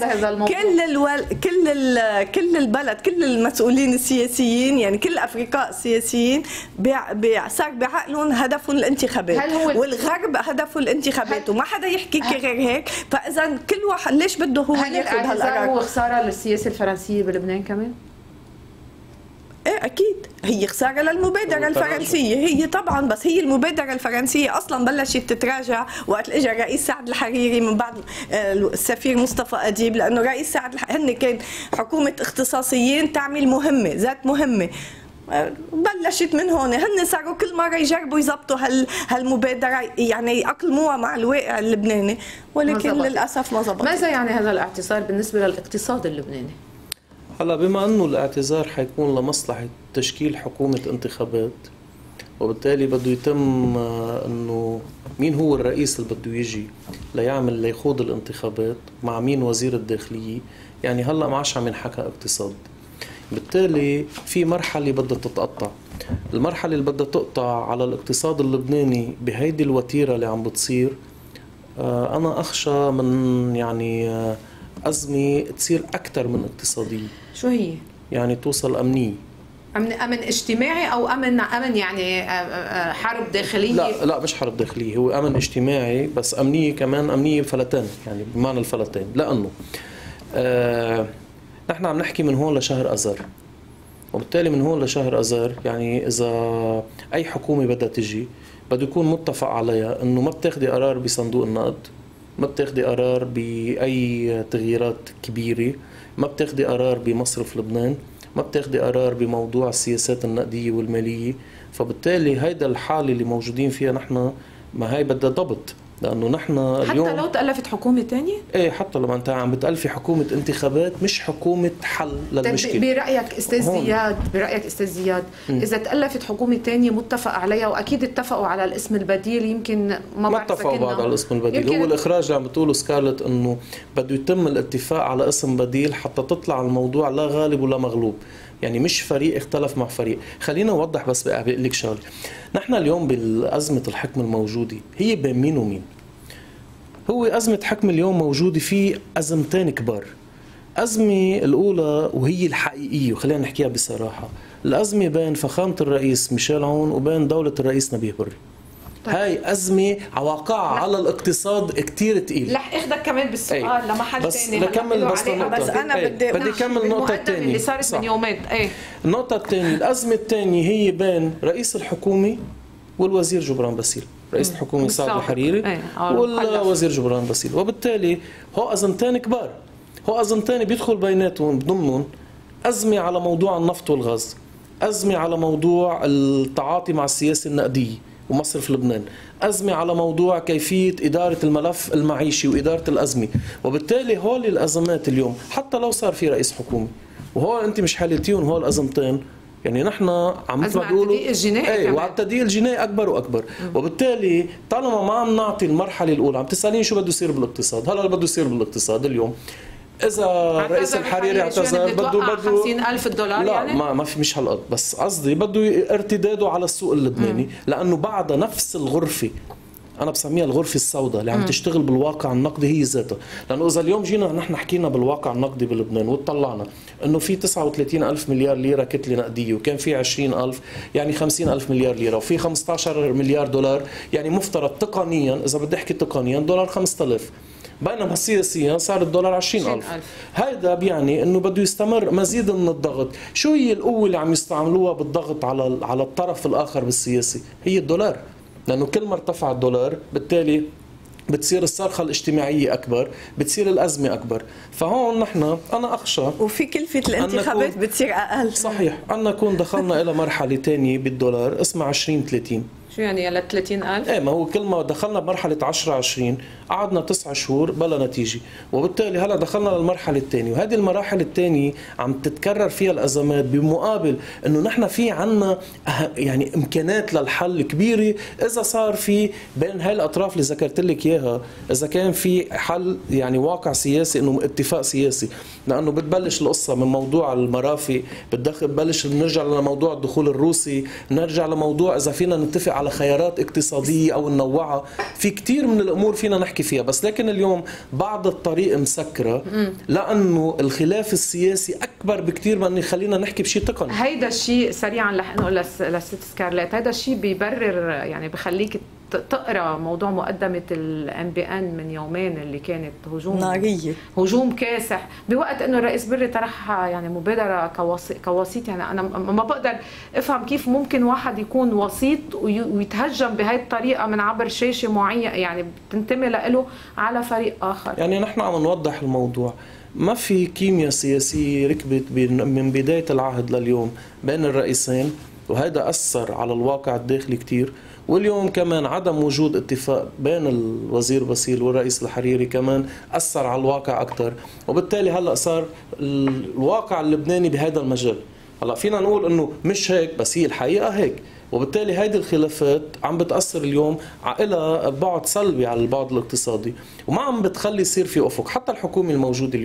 كل البلد، كل المسؤولين السياسيين، يعني كل الافرقاء السياسيين صار بعقلهم هدفهم الانتخابات، والغرب هدفه الانتخابات، وما حدا يحكي غير هيك. فاذا كل واحد ليش بده هو ياخذ هالقرار؟ هو خساره للسياسه الفرنسيه بلبنان كمان؟ ايه اكيد هي خساره للمبادره الفرنسيه، هي طبعا، بس هي المبادره الفرنسيه اصلا بلشت تتراجع وقت اجى الرئيس سعد الحريري من بعد السفير مصطفى اديب، لانه رئيس سعد هن كان حكومه اختصاصيين تعمل مهمه ذات مهمه، بلشت من هون. هن صاروا كل مره يجربوا يضبطوا هالمبادره، يعني يأقلموها مع الواقع اللبناني، ولكن للاسف ما زبط. ماذا يعني هذا الاعتصار بالنسبه للاقتصاد اللبناني؟ هلا بما انه الاعتذار حيكون لمصلحه تشكيل حكومه انتخابات، وبالتالي بده يتم انه مين هو الرئيس اللي بده يجي ليخوض الانتخابات، مع مين وزير الداخليه، يعني هلا ما عادش عم ينحكى اقتصاد. بالتالي في مرحله بدها تتقطع، المرحله اللي بدها تقطع على الاقتصاد اللبناني بهيدي الوتيره اللي عم بتصير. انا اخشى من يعني أزمة تصير أكثر من اقتصادية. شو هي؟ يعني توصل أمنية. أمن اجتماعي أو أمن يعني حرب داخلية؟ لا مش حرب داخلية، هو أمن اجتماعي، بس أمنية كمان، أمنية فلتان، يعني بمعنى الفلتان. لأنه نحن عم نحكي من هون لشهر أذار، وبالتالي من هون لشهر أذار يعني إذا أي حكومة بدها تجي بده يكون متفق عليها إنه ما بتاخدي قرار بصندوق النقد، ما بتاخدي قرار بأي تغييرات كبيرة، ما بتاخدي قرار بمصرف لبنان، ما بتاخدي قرار بموضوع السياسات النقدية والمالية. فبالتالي هيدا الحالة اللي موجودين فيها نحن، ما هي بدها ضبط، لأنه نحن اليوم حتى لو تألفت حكومة تانية؟ ايه، حتى لما انت عم بتألفي حكومة انتخابات مش حكومة حل للمشكلة. برأيك استاذ زياد، إذا تألفت حكومة تانية متفق عليها، وأكيد اتفقوا على الاسم البديل، يمكن ما اتفقوا بعض على الاسم البديل، هو الإخراج اللي عم بتقوله سكارلت إنه بده يتم الاتفاق على اسم بديل حتى تطلع الموضوع لا غالب ولا مغلوب، يعني مش فريق اختلف مع فريق. خلينا نوضح بس بقى، بقول لك شغله، نحن اليوم بالأزمة الحكم الموجودة هي بين مين ومين؟ هو أزمة حكم اليوم موجودة في أزمتين كبار. أزمة الأولى وهي الحقيقية، وخلينا نحكيها بصراحة، الأزمة بين فخامة الرئيس ميشيل عون وبين دولة الرئيس نبيه بري. هاي أزمة عواقعها على الاقتصاد كتير تقيل. رح اخذك كمان بالسؤال لمحل ثاني، بس نكمل بس النقطة. بس أنا بدي أكمل النقطة الثانية اللي صارت من يومين. النقطة الثانية، الأزمة الثانية هي بين رئيس الحكومة والوزير جبران باسيل، رئيس الحكومة سعد الحريري والوزير جبران باسيل. وبالتالي هو أزمتين كبار، هو أزمتين بيدخل بيناتهم ضمنهم أزمة على موضوع النفط والغاز، أزمة على موضوع التعاطي مع السياسة النقدية ومصرف لبنان، أزمة على موضوع كيفية إدارة الملف المعيشي وإدارة الأزمة. وبالتالي هول الأزمات اليوم حتى لو صار في رئيس حكومة وهو أنت مش حالتيهم هول الأزمتين، يعني نحن عم نقولوا على التدقيق الجنائي وعلى التدقيق الجنائي اكبر واكبر. وبالتالي طالما ما عم نعطي المرحله الاولى، عم تسالين شو بده يصير بالاقتصاد، هلا بده يصير بالاقتصاد اليوم اذا رئيس الحريري اعتذر بده 50,000 دولار لا يعني؟ ما في مش هالقد، بس قصدي بده ارتداده على السوق اللبناني، لانه بعدها نفس الغرفه أنا بسميها الغرفة السوداء اللي عم تشتغل بالواقع النقدي هي ذاتها. لأنه إذا اليوم جينا نحن حكينا بالواقع النقدي بلبنان وطلعنا إنه في 39,000 مليار ليرة كتلة نقدية، وكان في 20,000 يعني 50,000 مليار ليرة، وفي 15 مليار دولار، يعني مفترض تقنيا إذا بدي أحكي تقنيا دولار 5,000، بينما سياسيا صار الدولار 20,000. هذا بيعني انه بده يستمر مزيد من الضغط. شو هي القوه اللي عم يستعملوها بالضغط على الطرف الاخر بالسياسي؟ هي الدولار، لانه كل ما ارتفع الدولار بالتالي بتصير الصرخة الاجتماعية أكبر، بتصير الأزمة أكبر. فهون نحن أنا أخشى وفي كلفة الانتخابات بتصير أقل. صحيح، أن نكون دخلنا إلى مرحلة تانية بالدولار اسمها 2030. شو يعني ل 30,000؟ ايه، ما هو كل ما دخلنا بمرحله 10-20 قعدنا 9 شهور بلا نتيجه، وبالتالي هلا دخلنا للمرحله الثانيه، وهذه المراحل الثانيه عم تتكرر فيها الازمات، بمقابل انه نحن في عنا يعني امكانات للحل كبيره اذا صار في بين هاي الاطراف اللي ذكرت لك اياها، اذا كان في حل يعني واقع سياسي، انه اتفاق سياسي. لانه بتبلش القصه من موضوع المرافق، بتبلش نرجع لموضوع الدخول الروسي، نرجع لموضوع اذا فينا نتفق على خيارات اقتصادية أو ننوعها، في كتير من الأمور فينا نحكي فيها. بس لكن اليوم بعض الطريق مسكرة، لأنه الخلاف السياسي أكبر بكتير من أن يخلينا نحكي بشيء تقني. هيدا الشيء سريعا رح نقول لست سكارلت، هيدا الشيء بيبرر يعني بخليك تقرا موضوع مقدمه MBN من يومين اللي كانت هجوم ناريه، هجوم كاسح، بوقت انه الرئيس بري طرحها يعني مبادره كوسيط. يعني انا ما بقدر افهم كيف ممكن واحد يكون وسيط ويتهجم بهي الطريقه من عبر شاشه معين يعني بتنتمي له على فريق اخر. يعني نحن عم نوضح الموضوع، ما في كيمياء سياسيه ركبت من بدايه العهد لليوم بين الرئيسين، وهذا اثر على الواقع الداخلي كتير. واليوم كمان عدم وجود اتفاق بين الوزير باسيل والرئيس الحريري كمان أثر على الواقع أكثر، وبالتالي هلأ صار الواقع اللبناني بهذا المجال. هلأ فينا نقول إنه مش هيك، بس هي الحقيقة هيك. وبالتالي هيدي الخلافات عم بتأثر اليوم على بعد سلبي على البعد الاقتصادي، وما عم بتخلي يصير في أفق. حتى الحكومة الموجودة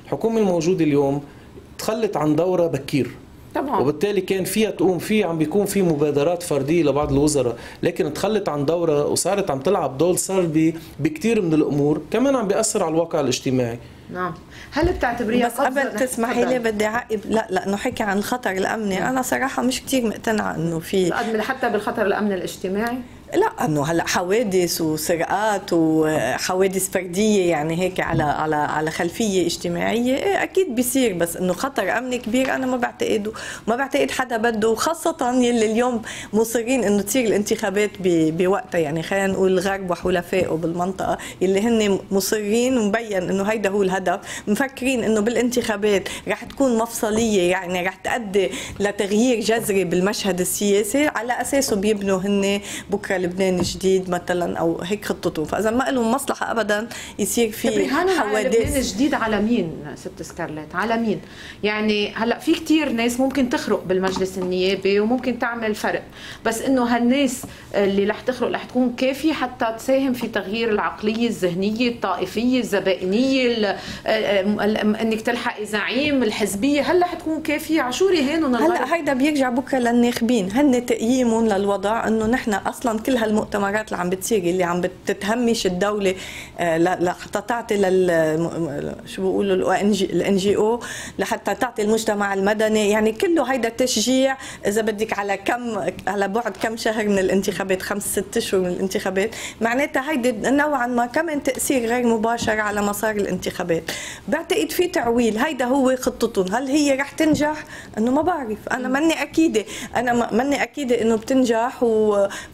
اليوم تخلت عن دورة بكير طبعا، وبالتالي كان فيها تقوم فيه عم بيكون في مبادرات فرديه لبعض الوزراء، لكن تخلت عن دوره وصارت عم تلعب دور سلبي بكثير من الامور، كمان عم بيأثر على الواقع الاجتماعي. نعم. هل بتعتبريها بس قبل تسمحي لي بدي اعقب، لا لانه حكي عن الخطر الامني، انا صراحه مش كثير مقتنعه انه في حتى بالخطر الامني الاجتماعي. لا انه هلا حوادث وسرقات وحوادث فرديه يعني هيك على خلفيه اجتماعيه اكيد بيصير، بس انه خطر امني كبير انا ما بعتقده، وما بعتقد حدا بده، وخاصه يلي اليوم مصرين انه تصير الانتخابات بوقتها. يعني خلينا نقول الغرب وحلفائه بالمنطقه يلي هن مصرين ومبين انه هيدا هو الهدف، مفكرين انه بالانتخابات رح تكون مفصليه، يعني رح تؤدي لتغيير جذري بالمشهد السياسي، على اساسه بيبنوا هن بكره لبنان جديد مثلا او هيك خطته. فاذا ما لهم مصلحه ابدا يصير في حوادث. لبنان جديد على مين ست سكارلت؟ على مين؟ يعني هلا في كثير ناس ممكن تخرق بالمجلس النيابي وممكن تعمل فرق، بس انه هالناس اللي رح تخرق رح تكون كافيه حتى تساهم في تغيير العقليه الذهنيه الطائفيه الزبائنيه انك تلحقي زعيم الحزبيه؟ هل رح تكون كافيه؟ عشوري هينهم هلا هيدا بيرجع بكره للناخبين، هن تقييمهم للوضع انه نحن اصلا كل هالمؤتمرات اللي عم بتصير اللي عم بتتهمش الدوله لحتى تعطي شو بيقولوا الNGO لحتى تعطي المجتمع المدني، يعني كله هيدا تشجيع اذا بدك على بعد كم شهر من الانتخابات، 5-6 اشهر من الانتخابات، معناتها هيدي نوعا ما كمان تاثير غير مباشر على مسار الانتخابات. بعتقد في تعويل، هيدا هو خطتهم. هل هي رح تنجح؟ انه ما بعرف، انا ماني اكيده، انه بتنجح، وبس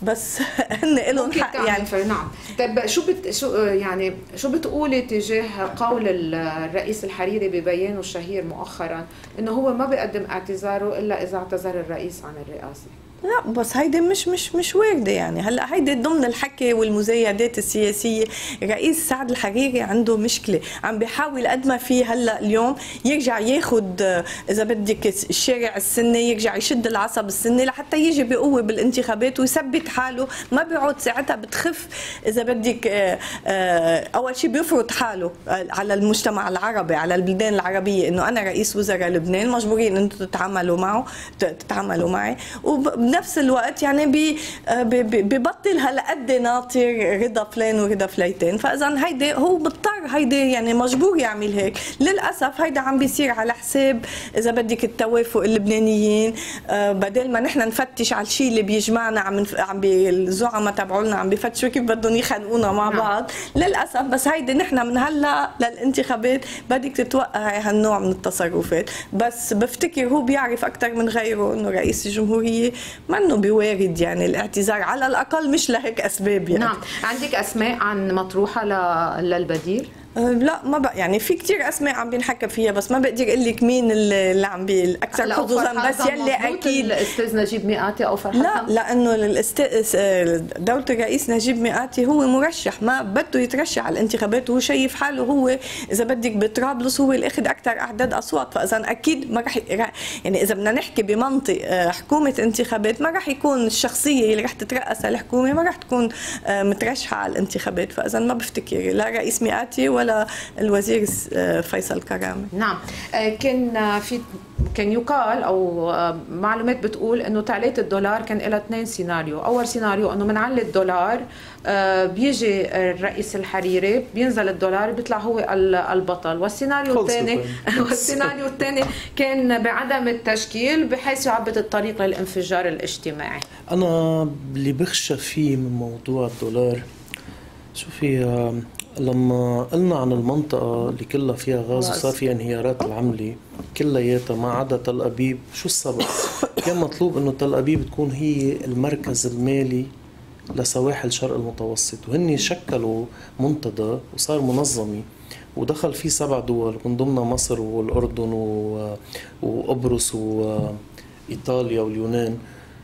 هن لهم حق يعني. نعم. طيب شو بتقولي تجاه قول الرئيس الحريري ببيانه الشهير مؤخرا انه هو ما بيقدم اعتذاره الا اذا اعتذر الرئيس عن الرئاسه؟ لا بس هيدي مش واردة يعني. هلا هيدي ضمن الحكي والمزايدات السياسية. الرئيس سعد الحريري عنده مشكلة، عم بيحاول قد ما فيه هلا اليوم يرجع ياخد اذا بدك الشارع السني، يرجع يشد العصب السني لحتى يجي بقوة بالانتخابات ويثبت حاله. ما بيعود ساعتها بتخف اذا بدك اول شيء بيفرض حاله على المجتمع العربي، على البلدان العربية، انه انا رئيس وزراء لبنان مجبورين انتم تتعاملوا معي. بنفس الوقت يعني ببطل هالقد ناطر رضا فلان ورضا فليتين. فاذا هيدي هو بيضطر، هيدي يعني مجبور يعمل هيك. للاسف هيدا عم بيصير على حساب اذا بدك التوافق اللبنانيين، بدل ما نحن نفتش على الشيء اللي بيجمعنا. عم الزعماء تبعولنا عم بيفتشوا كيف بدهم يخنقونا مع بعض. للاسف بس هيدي نحن من هلا للانتخابات بدك تتوقعي هالنوع من التصرفات. بس بفتكر هو بيعرف اكثر من غيره انه رئيس الجمهورية منه بوارد يعني الاعتذار، على الاقل مش لهيك اسباب يعني. نعم. عندك اسماء عن مطروحه للبديل؟ لا ما بقى يعني في كتير اسماء عم بينحكى فيها، بس ما بقدر اقول لك مين اللي عم الاكثر حظوظا. بس يلي اكيد الاستاذ نجيب مئاتي او فرحان. لا لانه دولة الرئيس نجيب مئاتي هو مرشح، ما بده يترشح على الانتخابات، وهو شايف حاله هو اذا بدك بطرابلس هو اللي اخذ اكثر اعداد اصوات. فاذا اكيد ما رح يعني اذا بدنا نحكي بمنطق حكومة انتخابات ما رح يكون الشخصية اللي رح تترأس الحكومة ما رح تكون مترشحة على الانتخابات. فاذا ما بفتكر لا رئيس مئاتي ولا الوزير فيصل كرامي. نعم. كان يقال او معلومات بتقول انه تعلية الدولار كان لها 2 سيناريو. اول سيناريو انه بنعلي الدولار، بيجي الرئيس الحريري بينزل الدولار بيطلع هو البطل. والسيناريو الثاني كان بعدم التشكيل بحيث يعبد الطريق للانفجار الاجتماعي. انا اللي بخشى فيه من موضوع الدولار، شوفي لما قلنا عن المنطقة اللي كلها فيها غاز وصار فيها انهيارات العملة كلياتها ما عدا تل أبيب، شو السبب؟ كان مطلوب انه تل أبيب تكون هي المركز المالي لسواحل شرق المتوسط، وهن شكلوا منتدى وصار منظمي ودخل فيه 7 دول من ضمنها مصر والأردن وقبرص وإيطاليا واليونان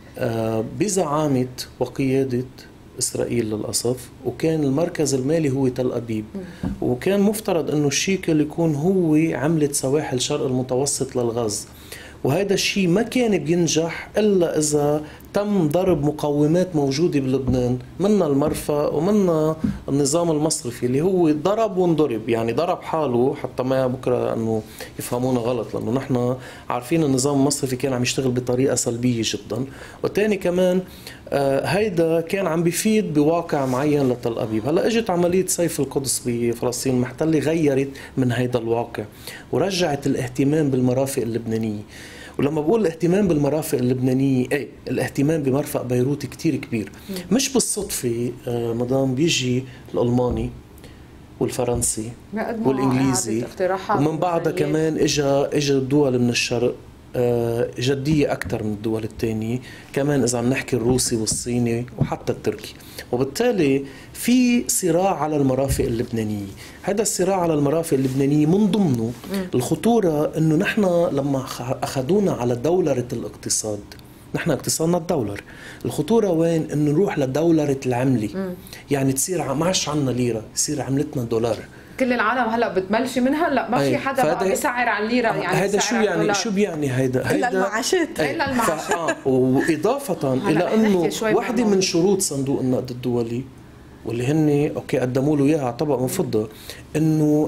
بزعامة وقيادة إسرائيل للأسف. وكان المركز المالي هو تل أبيب، وكان مفترض أنه الشيكل يكون هو عملة سواحل شرق المتوسط للغاز. وهذا الشيء ما كان بينجح إلا إذا تم ضرب مقومات موجودة بلبنان، منها المرفأ ومنها النظام المصرفي اللي هو ضرب وانضرب. يعني ضرب حاله حتى ما بكرة أنه يفهمونا غلط، لأنه نحن عارفين النظام المصرفي كان عم يشتغل بطريقة سلبية جدا. والتاني كمان هيدا كان عم بيفيد بواقع معين لتل أبيب. هلا اجت عملية سيف القدس بفلسطين المحتلة غيرت من هيدا الواقع ورجعت الاهتمام بالمرافق اللبنانية. ولما بقول الاهتمام بالمرافق اللبنانية الاهتمام بمرفق بيروت كتير كبير. مش بالصدفة مدام بيجي الألماني والفرنسي والإنجليزي ومن بعدها كمان اجا دول من الشرق جدية أكثر من الدول الثانية، كمان إذا عم نحكي الروسي والصيني وحتى التركي. وبالتالي في صراع على المرافق اللبنانية. هذا الصراع على المرافق اللبنانية من ضمنه الخطورة أنه نحن لما أخذونا على دولرة الاقتصاد، نحن اقتصادنا الدولار، الخطورة وين؟ أنه نروح لدولرة العملة. يعني تصير ما عادش عنا ليرة، يصير عملتنا دولار. كل العالم هلا بتملشي منها. لا ما في حدا بقى بيسعر على الليره. يعني هذا شو يعني؟ شو بيعني هيدا؟ الا المعاشات. الا المعاشات. واضافه الى انه وحده من شروط صندوق النقد الدولي واللي هن اوكي قدموا له اياها على طبق من فضه، انه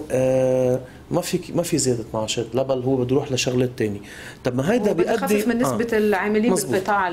ما في زياده معاشات، لا بل هو بده يروح لشغلات ثانيه. طب ما هيدا بيؤدي بخفف من نسبه العاملين بالقطاع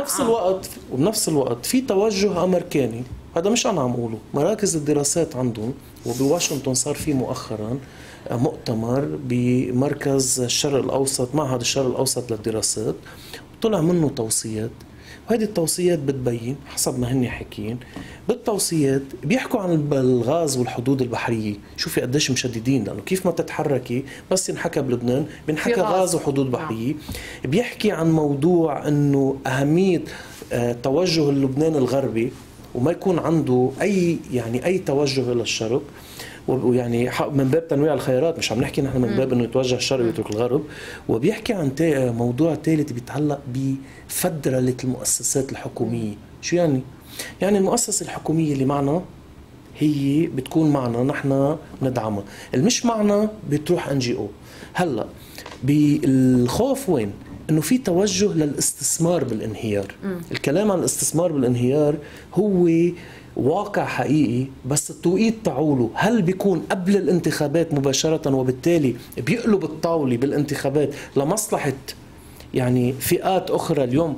وبنفس الوقت في توجه امريكاني. هذا مش أنا عم أقوله، مراكز الدراسات عندهم، وبواشنطن صار في مؤخرا مؤتمر بمركز الشرق الأوسط، معهد الشرق الأوسط للدراسات، طلع منه توصيات. وهذه التوصيات بتبين حسب ما هن حكين، بالتوصيات بيحكوا عن الغاز والحدود البحرية. شوفي قديش مشددين، لأنه كيف ما تتحركي بس ينحكى بلبنان بينحكى غاز وحدود بحرية. بيحكي عن موضوع أنه أهمية توجه اللبنان الغربي وما يكون عنده اي توجه الى الشرق، ويعني من باب تنويع الخيارات، مش عم نحكي نحن من باب انه يتوجه الشرق ويترك الغرب. وبيحكي عن موضوع ثالث بيتعلق بفدرله المؤسسات الحكوميه. شو يعني؟ يعني المؤسسه الحكوميه اللي معنا هي بتكون معنا نحن ندعمها، اللي مش معنا بتروح NGO. هلا بالخوف وين؟ انه في توجه للاستثمار بالانهيار. الكلام عن الاستثمار بالانهيار هو واقع حقيقي، بس التوقيت تعوله هل بيكون قبل الانتخابات مباشرة، وبالتالي بيقلب الطاولة بالانتخابات لمصلحة يعني فئات اخرى. اليوم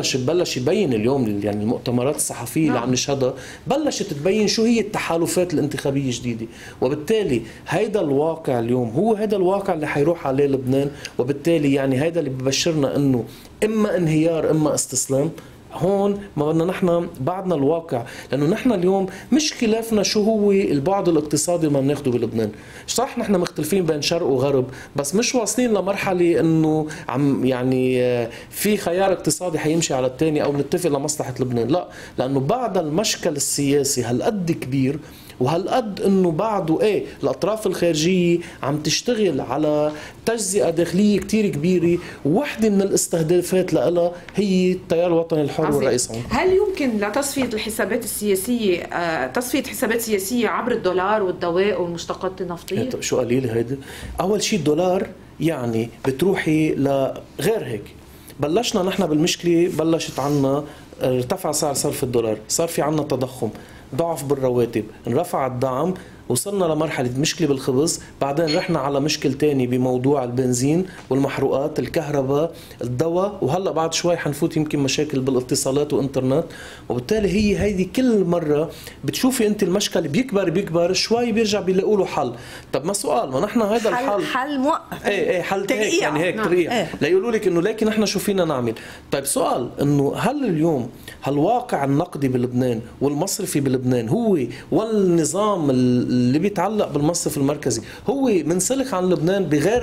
بلش يبين اليوم يعني المؤتمرات الصحفيه اللي عم نشهدها بلشت تبين شو هي التحالفات الانتخابيه الجديده، وبالتالي هيدا الواقع اليوم هو هيدا الواقع اللي حيروح عليه لبنان، وبالتالي يعني هيدا اللي ببشرنا انه اما انهيار اما استسلام. هون ما بدنا نحن بعدنا الواقع، لانه نحن اليوم مش خلافنا شو هو البعد الاقتصادي ما بناخده بلبنان. صح نحن مختلفين بين شرق وغرب، بس مش واصلين لمرحله انه عم يعني في خيار اقتصادي حيمشي على الثاني او نتفق لمصلحه لبنان، لا، لانه بعد المشكل السياسي هالقد كبير، وهالقد انه بعده الاطراف الخارجيه عم تشتغل على تجزئه داخليه كتير كبيره، ووحده من الاستهدافات لها هي التيار الوطني الحر والرئيس عون. هل يمكن لتصفيه الحسابات السياسيه تصفيه حسابات سياسيه عبر الدولار والدواء والمشتقات النفطيه؟ طب شو قليل هيدا؟ اول شيء الدولار يعني بتروحي لغير هيك. بلشنا نحن بالمشكله، بلشت عنا ارتفع سعر صرف الدولار، صار في عنا تضخم، ضعف بالرواتب، انرفع الدعم، وصلنا لمرحلة مشكلة بالخبز، بعدين رحنا على مشكل تاني بموضوع البنزين والمحروقات، الكهرباء، الدواء، وهلأ بعد شوي حنفوت يمكن مشاكل بالاتصالات وانترنت. وبالتالي هيدي كل مرة بتشوفي انت المشكل بيكبر شوي بيرجع بيلاقوا له حل. طب ما سؤال، ما نحن هذا حل موقف، حل هيك يعني هيك ترقيع ليقولوا لك انه لكن نحن شو فينا نعمل. طيب سؤال، انه هل اليوم هالواقع النقدي بلبنان والمصرفي بلبنان هو والنظام اللي بيتعلق بالمصرف المركزي هو منسلخ عن لبنان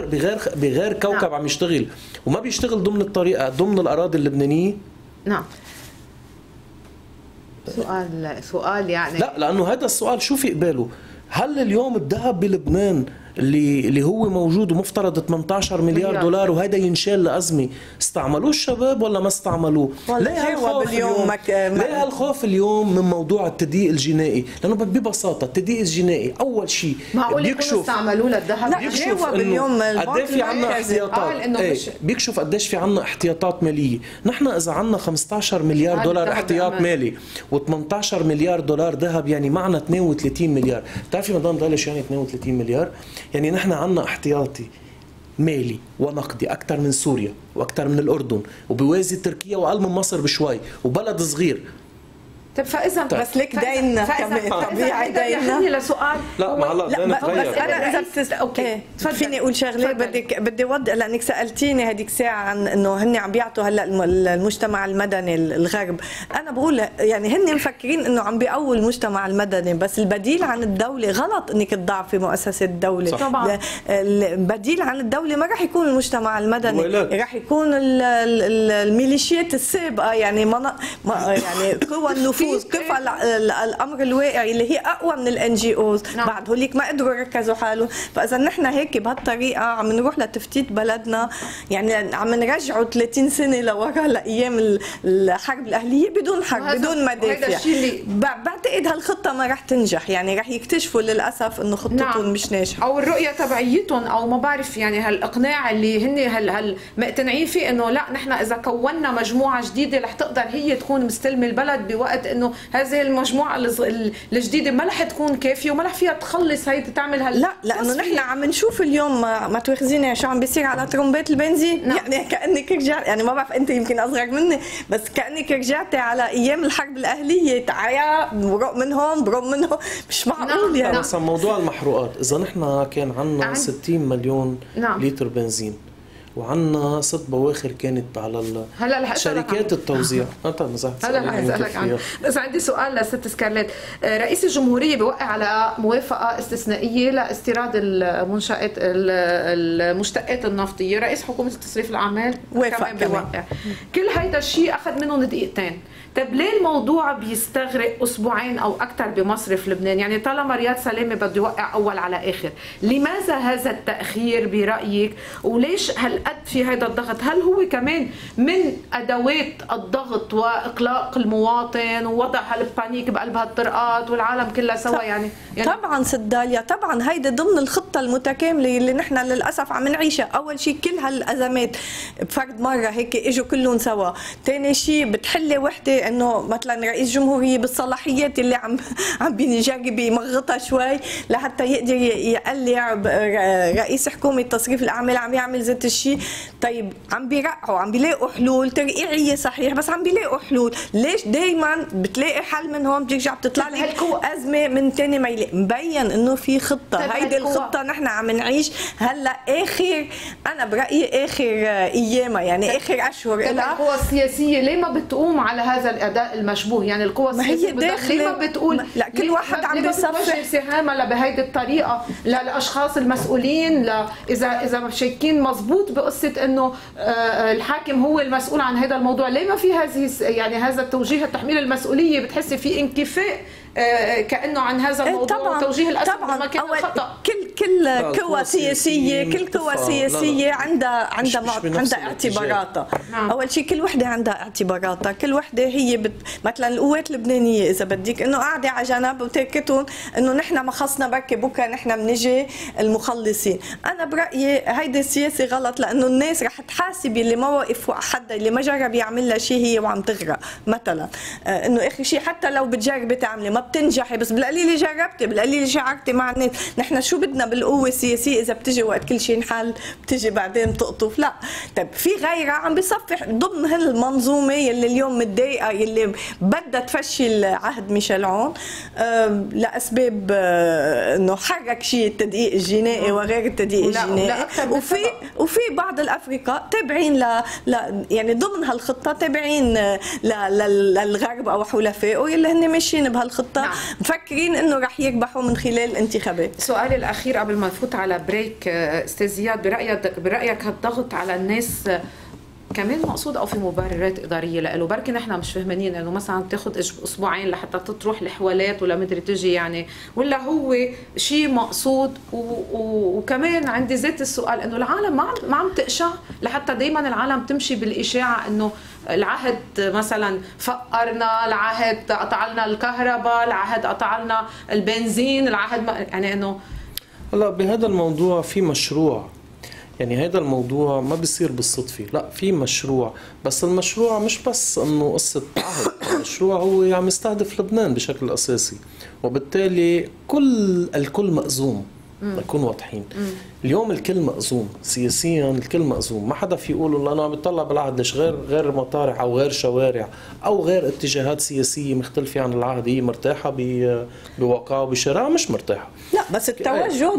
بغير كوكب عم يشتغل، وما بيشتغل ضمن الطريقه ضمن الاراضي اللبنانيه؟ نعم. سؤال يعني لا، لانه هذا السؤال شو في قباله؟ هل اليوم الذهب بلبنان اللي هو موجود ومفترض 18 مليار دولار وهذا ينشال لأزمة، استعملوه الشباب ولا ما استعملوه؟ ليه هالخوف اليوم من موضوع التضييق الجنائي؟ لأنه ببساطة التضييق الجنائي أول شيء بيكشف استعملوه للذهب، لا بيكشف اليوم قد في عنا احتياطات، بيكشف قديش في عنا احتياطات مالية. نحن إذا عنا 15 مليار دولار احتياط مالي و18 مليار دولار ذهب، يعني معنا 32 مليار. بتعرفي مدام ضايلة شو يعني 32 مليار؟ يعني نحن عنا احتياطي مالي ونقدي أكثر من سوريا وأكثر من الأردن، وبوازي تركيا وأقل من مصر بشوي، وبلد صغير. طيب فاذا بس لك ديننا طبيعي ديننا لسؤال. لا ما هلا بدنا نتغير. بس انا اذا اوكي فيني اقول شغله، بدي اوضح، لانك سالتيني هذيك ساعه عن انه هن عم بيعطوا هلا المجتمع المدني الغرب. انا بقول يعني هن مفكرين انه عم بيقووا المجتمع المدني، بس البديل عن الدوله غلط انك تضعفي مؤسسه الدوله. طبعا البديل عن الدوله ما راح يكون المجتمع المدني، راح يكون الميليشيات السابقه، يعني يعني قوى النفوذ، كيف الامر الواقعي اللي هي اقوى من NGOs. بعد هوليك ما قدروا يركزوا حالهم. فاذا نحن هيك بهالطريقه عم نروح لتفتيت بلدنا، يعني عم نرجعوا 30 سنه لورا لايام الحرب الاهليه بدون حرب بدون مدافع. بعتقد هالخطه ما رح تنجح، يعني رح يكتشفوا للاسف انه خطتهم مش ناجحه، او الرؤيه تبعيتهم، او ما بعرف يعني هالاقناع اللي هن مقتنعين فيه انه لا نحن اذا كونا مجموعه جديده رح تقدر هي تكون مستلمه البلد، بوقت انه هذه المجموعه الجديده ما رح تكون كافيه وما رح فيها تخلص هي تعمل لا، لانه نحن عم نشوف اليوم ما تواخذيني شو عم بيصير على ترمبات البنزين. يعني كانك رجعت، يعني ما بعرف انت يمكن اصغر مني، بس كانك رجعتي على ايام الحرب الاهليه، تعيا بروق منهم مش معقول. يعني مثلا موضوع المحروقات، اذا نحن كان عندنا 60 مليون لتر بنزين وعنا 6 بواخر كانت على هلا شركات التوزيع. هلا رح اسالك عنه، بس عندي سؤال لست سكارليت. رئيس الجمهوريه بيوقع على موافقه استثنائيه لاستيراد المنشات المشتقات النفطيه، رئيس حكومه تصريف الاعمال كمان بيوقع. كل هيدا الشيء اخذ منهم دقيقتين. طيب ليه الموضوع بيستغرق اسبوعين او اكثر بمصرف لبنان؟ يعني طالما رياض سلامه بده يوقع اول على اخر، لماذا هذا التاخير برايك؟ وليش هالقد في هذا الضغط؟ هل هو كمان من ادوات الضغط واقلاق المواطن ووضع هالبانيك بقلب هالطرقات والعالم كلها سوا؟ يعني طبعا ست داليا، طبعا هيدا ضمن الخطه المتكامله اللي نحن للاسف عم نعيشها. اول شيء كل هالازمات بفرد مره هيك اجوا كلهم سوا. ثاني شيء بتحلي وحده انه مثلا رئيس جمهوريه بالصلاحيات اللي عم بيجرب يمغطها شوي لحتى يقدر يقلع. رئيس حكومه تصريف الاعمال عم يعمل ذات الشيء. طيب عم بيرقعوا، عم بيلاقوا حلول ترقيعيه صحيح، بس عم بيلاقوا حلول. ليش دائما بتلاقي حل من هون بترجع بتطلع لك ازمه من ثاني ما يلاقي؟ مبين انه في خطه. هيدي الخطه نحن عم نعيش هلا اخر، انا برايي اخر ايامها، يعني اخر اشهر لها. القوى السياسيه ليه ما بتقوم على هذا الاداء المشبوه؟ يعني القوى السياسيه ليه ما بتقول؟ لا كل واحد عم بيصفح سهامها بهيدي الطريقه للاشخاص المسؤولين، اذا شايكين مزبوط بقصه انه الحاكم هو المسؤول عن هذا الموضوع. ليه ما في هذه يعني هذا التوجيه تحميل المسؤوليه؟ بتحسي في انكفاء كأنه عن هذا الموضوع طبعا وتوجيه الأسف ما كان خطأ. كل قوى سياسية عندها اعتباراتها. أول شيء كل وحدة عندها اعتباراتها، كل وحدة هي مثلا القوات اللبنانية إذا بدك إنه قاعدة على جنب وتركتهم إنه نحن ما خصنا بركي بكره نحن بنجي المخلصين. أنا برأيي هيدي السياسة غلط، لأنه الناس رح تحاسب اللي ما وقف حدا، اللي ما جرب يعمل لها شيء هي وعم تغرق مثلا. إنه آخر شيء حتى لو بتجربي تعملي ما بتنجحي، بس بالقليل جربتي، بالقليل شاركتي مع الناس. نحن شو بدنا بالقوه السياسيه اذا بتجي وقت كل شيء انحل بتجي بعدين تقطف؟ لا. طيب في غيرها عم بيصفح ضمن هالمنظومه يلي اليوم متضايقه، يلي بدها تفشل عهد ميشيل عون لاسباب انه حرك شيء التدقيق الجنائي وغير التدقيق الجنائي. وفي بعض الافرقاء تابعين يعني ضمن هالخطه تابعين للغرب او حلفائه يلي هن ماشيين بهالخطه. نعم. مفكرين انه رح يربحوا من خلال الانتخابات. سؤالي الاخير قبل ما نفوت على بريك، استاذ زياد، برايك هالضغط على الناس كمان مقصود او في مبررات اداريه له؟ بركي نحن مش فهمانين انه مثلا بتاخذ اسبوعين لحتى تروح الحوالات ولا مدري تجي يعني، ولا هو شيء مقصود؟ وكمان عندي ذات السؤال انه العالم ما عم تقشع لحتى دائما العالم تمشي بالاشاعه انه العهد مثلا فقرنا، العهد قطع لنا الكهرباء، العهد قطع لنا البنزين، العهد يعني انه هلا بهذا الموضوع في مشروع. يعني هذا الموضوع ما بيصير بالصدفة، لا في مشروع، بس المشروع مش بس انه قصة عهد، المشروع هو عم يستهدف لبنان بشكل اساسي، وبالتالي الكل مأزوم. نكون واضحين. اليوم الكل مأزوم سياسيا، الكل مأزوم. ما حدا في يقول والله انا عم بطلع بالعهد ليش غير مطارح او غير شوارع او غير اتجاهات سياسيه مختلفه عن العهد هي مرتاحه بواقعها وبشارعها؟ مش مرتاحه. لا بس التوجه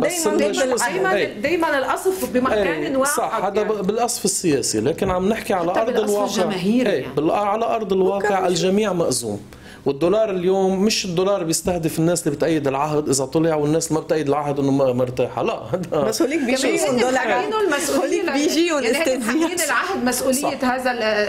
دائما القصف بمكان واحد. صح، هذا يعني بالقصف السياسي، لكن عم نحكي على ارض الواقع. يعني. على ارض الواقع الجميع مأزوم. والدولار اليوم مش الدولار بيستهدف الناس اللي بتأيد العهد اذا طلع، والناس اللي ما بتأيد العهد انه مرتاحه. لا بس هوليك بيجيهم الدولار، هوليك بيجيهم يعني العهد مسؤوليه هذا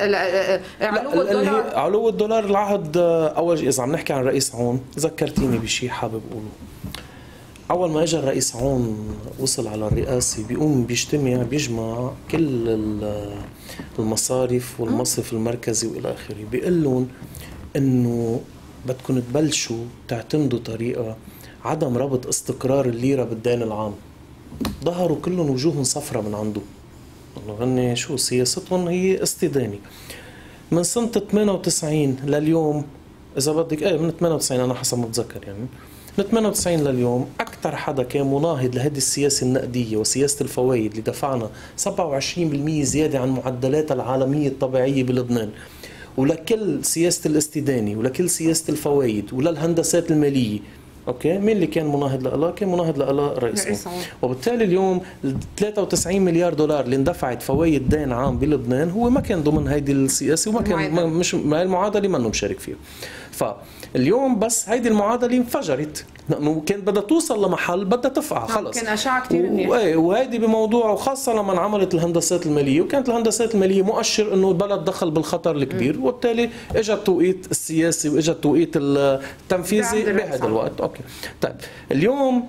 علو الدولار. العهد اول شيء اذا عم نحكي عن رئيس عون ذكرتيني بشيء حابب اقوله. اول ما اجى الرئيس عون وصل على الرئاسه بيقوم بيجمع كل المصارف والمصرف المركزي والى اخره، بيقول لهم انه بدكم تبلشوا تعتمدوا طريقه عدم ربط استقرار الليره بالدين العام. ظهروا كلهم وجوههم صفرة من عنده، انه هن شو سياستهم هي استدانه. من سنه 98 لليوم اذا بدك من 98 انا حسب ما بتذكر، يعني من 98 لليوم اكثر حدا كان مناهض لهذه السياسه النقديه وسياسه الفوائد اللي دفعنا 27% زياده عن معدلاتها العالميه الطبيعيه بلبنان، ولكل سياسة الاستدانة ولكل سياسة الفوائد وللهندسات المالية اوكي، مين اللي كان مناهض لها؟ كان مناهض لها رئيس عون. وبالتالي اليوم 93 مليار دولار اللي اندفعت فوائد دين عام بلبنان هو ما كان ضمن هيدي السياسه، وما كان مش المعادله ما مشارك فيها. فاليوم بس هيدي المعادله انفجرت، لانه كان بدها توصل لمحل بدها تفقع خلص. كان اشعه كثير منيح. وهيدي بموضوع، وخاصه لما انعملت الهندسات الماليه، وكانت الهندسات الماليه مؤشر انه البلد دخل بالخطر الكبير، وبالتالي اجى التوقيت السياسي واجى التوقيت التنفيذي بهذا الوقت. اوكي طيب، اليوم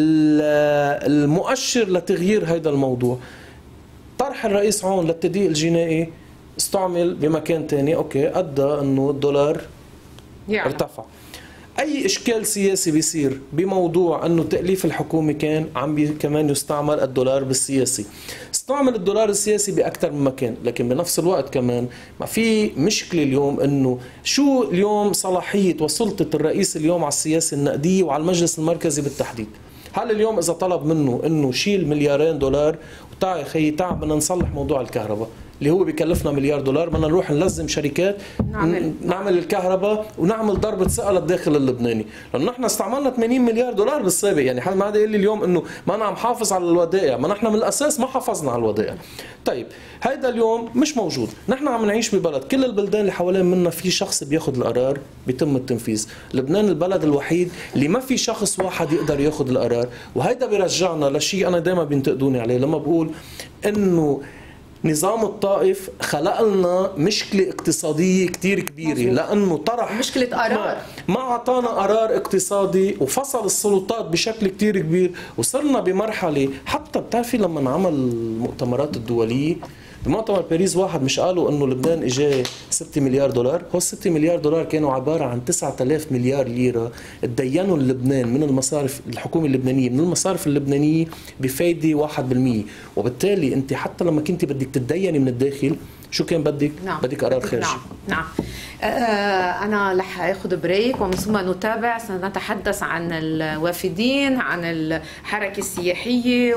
المؤشر لتغيير هذا الموضوع طرح الرئيس عون للتضييق الجنائي استعمل بمكان ثاني، اوكي، ادى انه الدولار ارتفع. اي اشكال سياسي بيصير بموضوع انه تأليف الحكومه كان عم كمان يستعمل الدولار بالسياسي. استعمل الدولار السياسي باكثر من مكان، لكن بنفس الوقت كمان ما في مشكله اليوم انه شو اليوم صلاحيه وسلطه الرئيس اليوم على السياسه النقديه وعلى المجلس المركزي بالتحديد. هل اليوم اذا طلب منه انه شيل $2 مليار وتعا يا خيي تعا بدنا نصلح موضوع الكهرباء اللي هو بكلفنا $1 مليار، بدنا نروح نلزم شركات نعمل الكهرباء ونعمل ضربة ثقة للداخل اللبناني، لأنه نحن استعملنا $80 مليار بالسابق. يعني حد ما هذا يقول لي اليوم إنه ما أنا عم حافظ على الودائع، ما نحن من الأساس ما حافظنا على الودائع. طيب هيدا اليوم مش موجود، نحن عم نعيش ببلد كل البلدان اللي حوالين منا في شخص بياخذ القرار بيتم التنفيذ. لبنان البلد الوحيد اللي ما في شخص واحد يقدر ياخذ القرار، وهيدا بيرجعنا لشيء أنا دائما بينتقدوني عليه لما بقول إنه نظام الطائف خلق لنا مشكلة اقتصادية كتير كبيرة، لأنه طرح مشكلة قرار، ما أعطانا قرار اقتصادي وفصل السلطات بشكل كتير كبير، وصرنا بمرحلة حتى بتعرفي لما نعمل المؤتمرات الدولية بمؤتمر باريس واحد مش قالوا انه لبنان اجاه $6 مليار، هو $6 مليار كانوا عباره عن 9000 مليار ليره تدينوا لبنان من المصارف الحكومه اللبنانيه، من المصارف اللبنانيه بفايده 1%، وبالتالي انت حتى لما كنت بدك تتديني من الداخل شو كان بدك؟ نعم. بدك قرار خارجي. نعم. أنا رح أخذ بريك ومن ثم نتابع. سنتحدث عن الوافدين، عن الحركة السياحية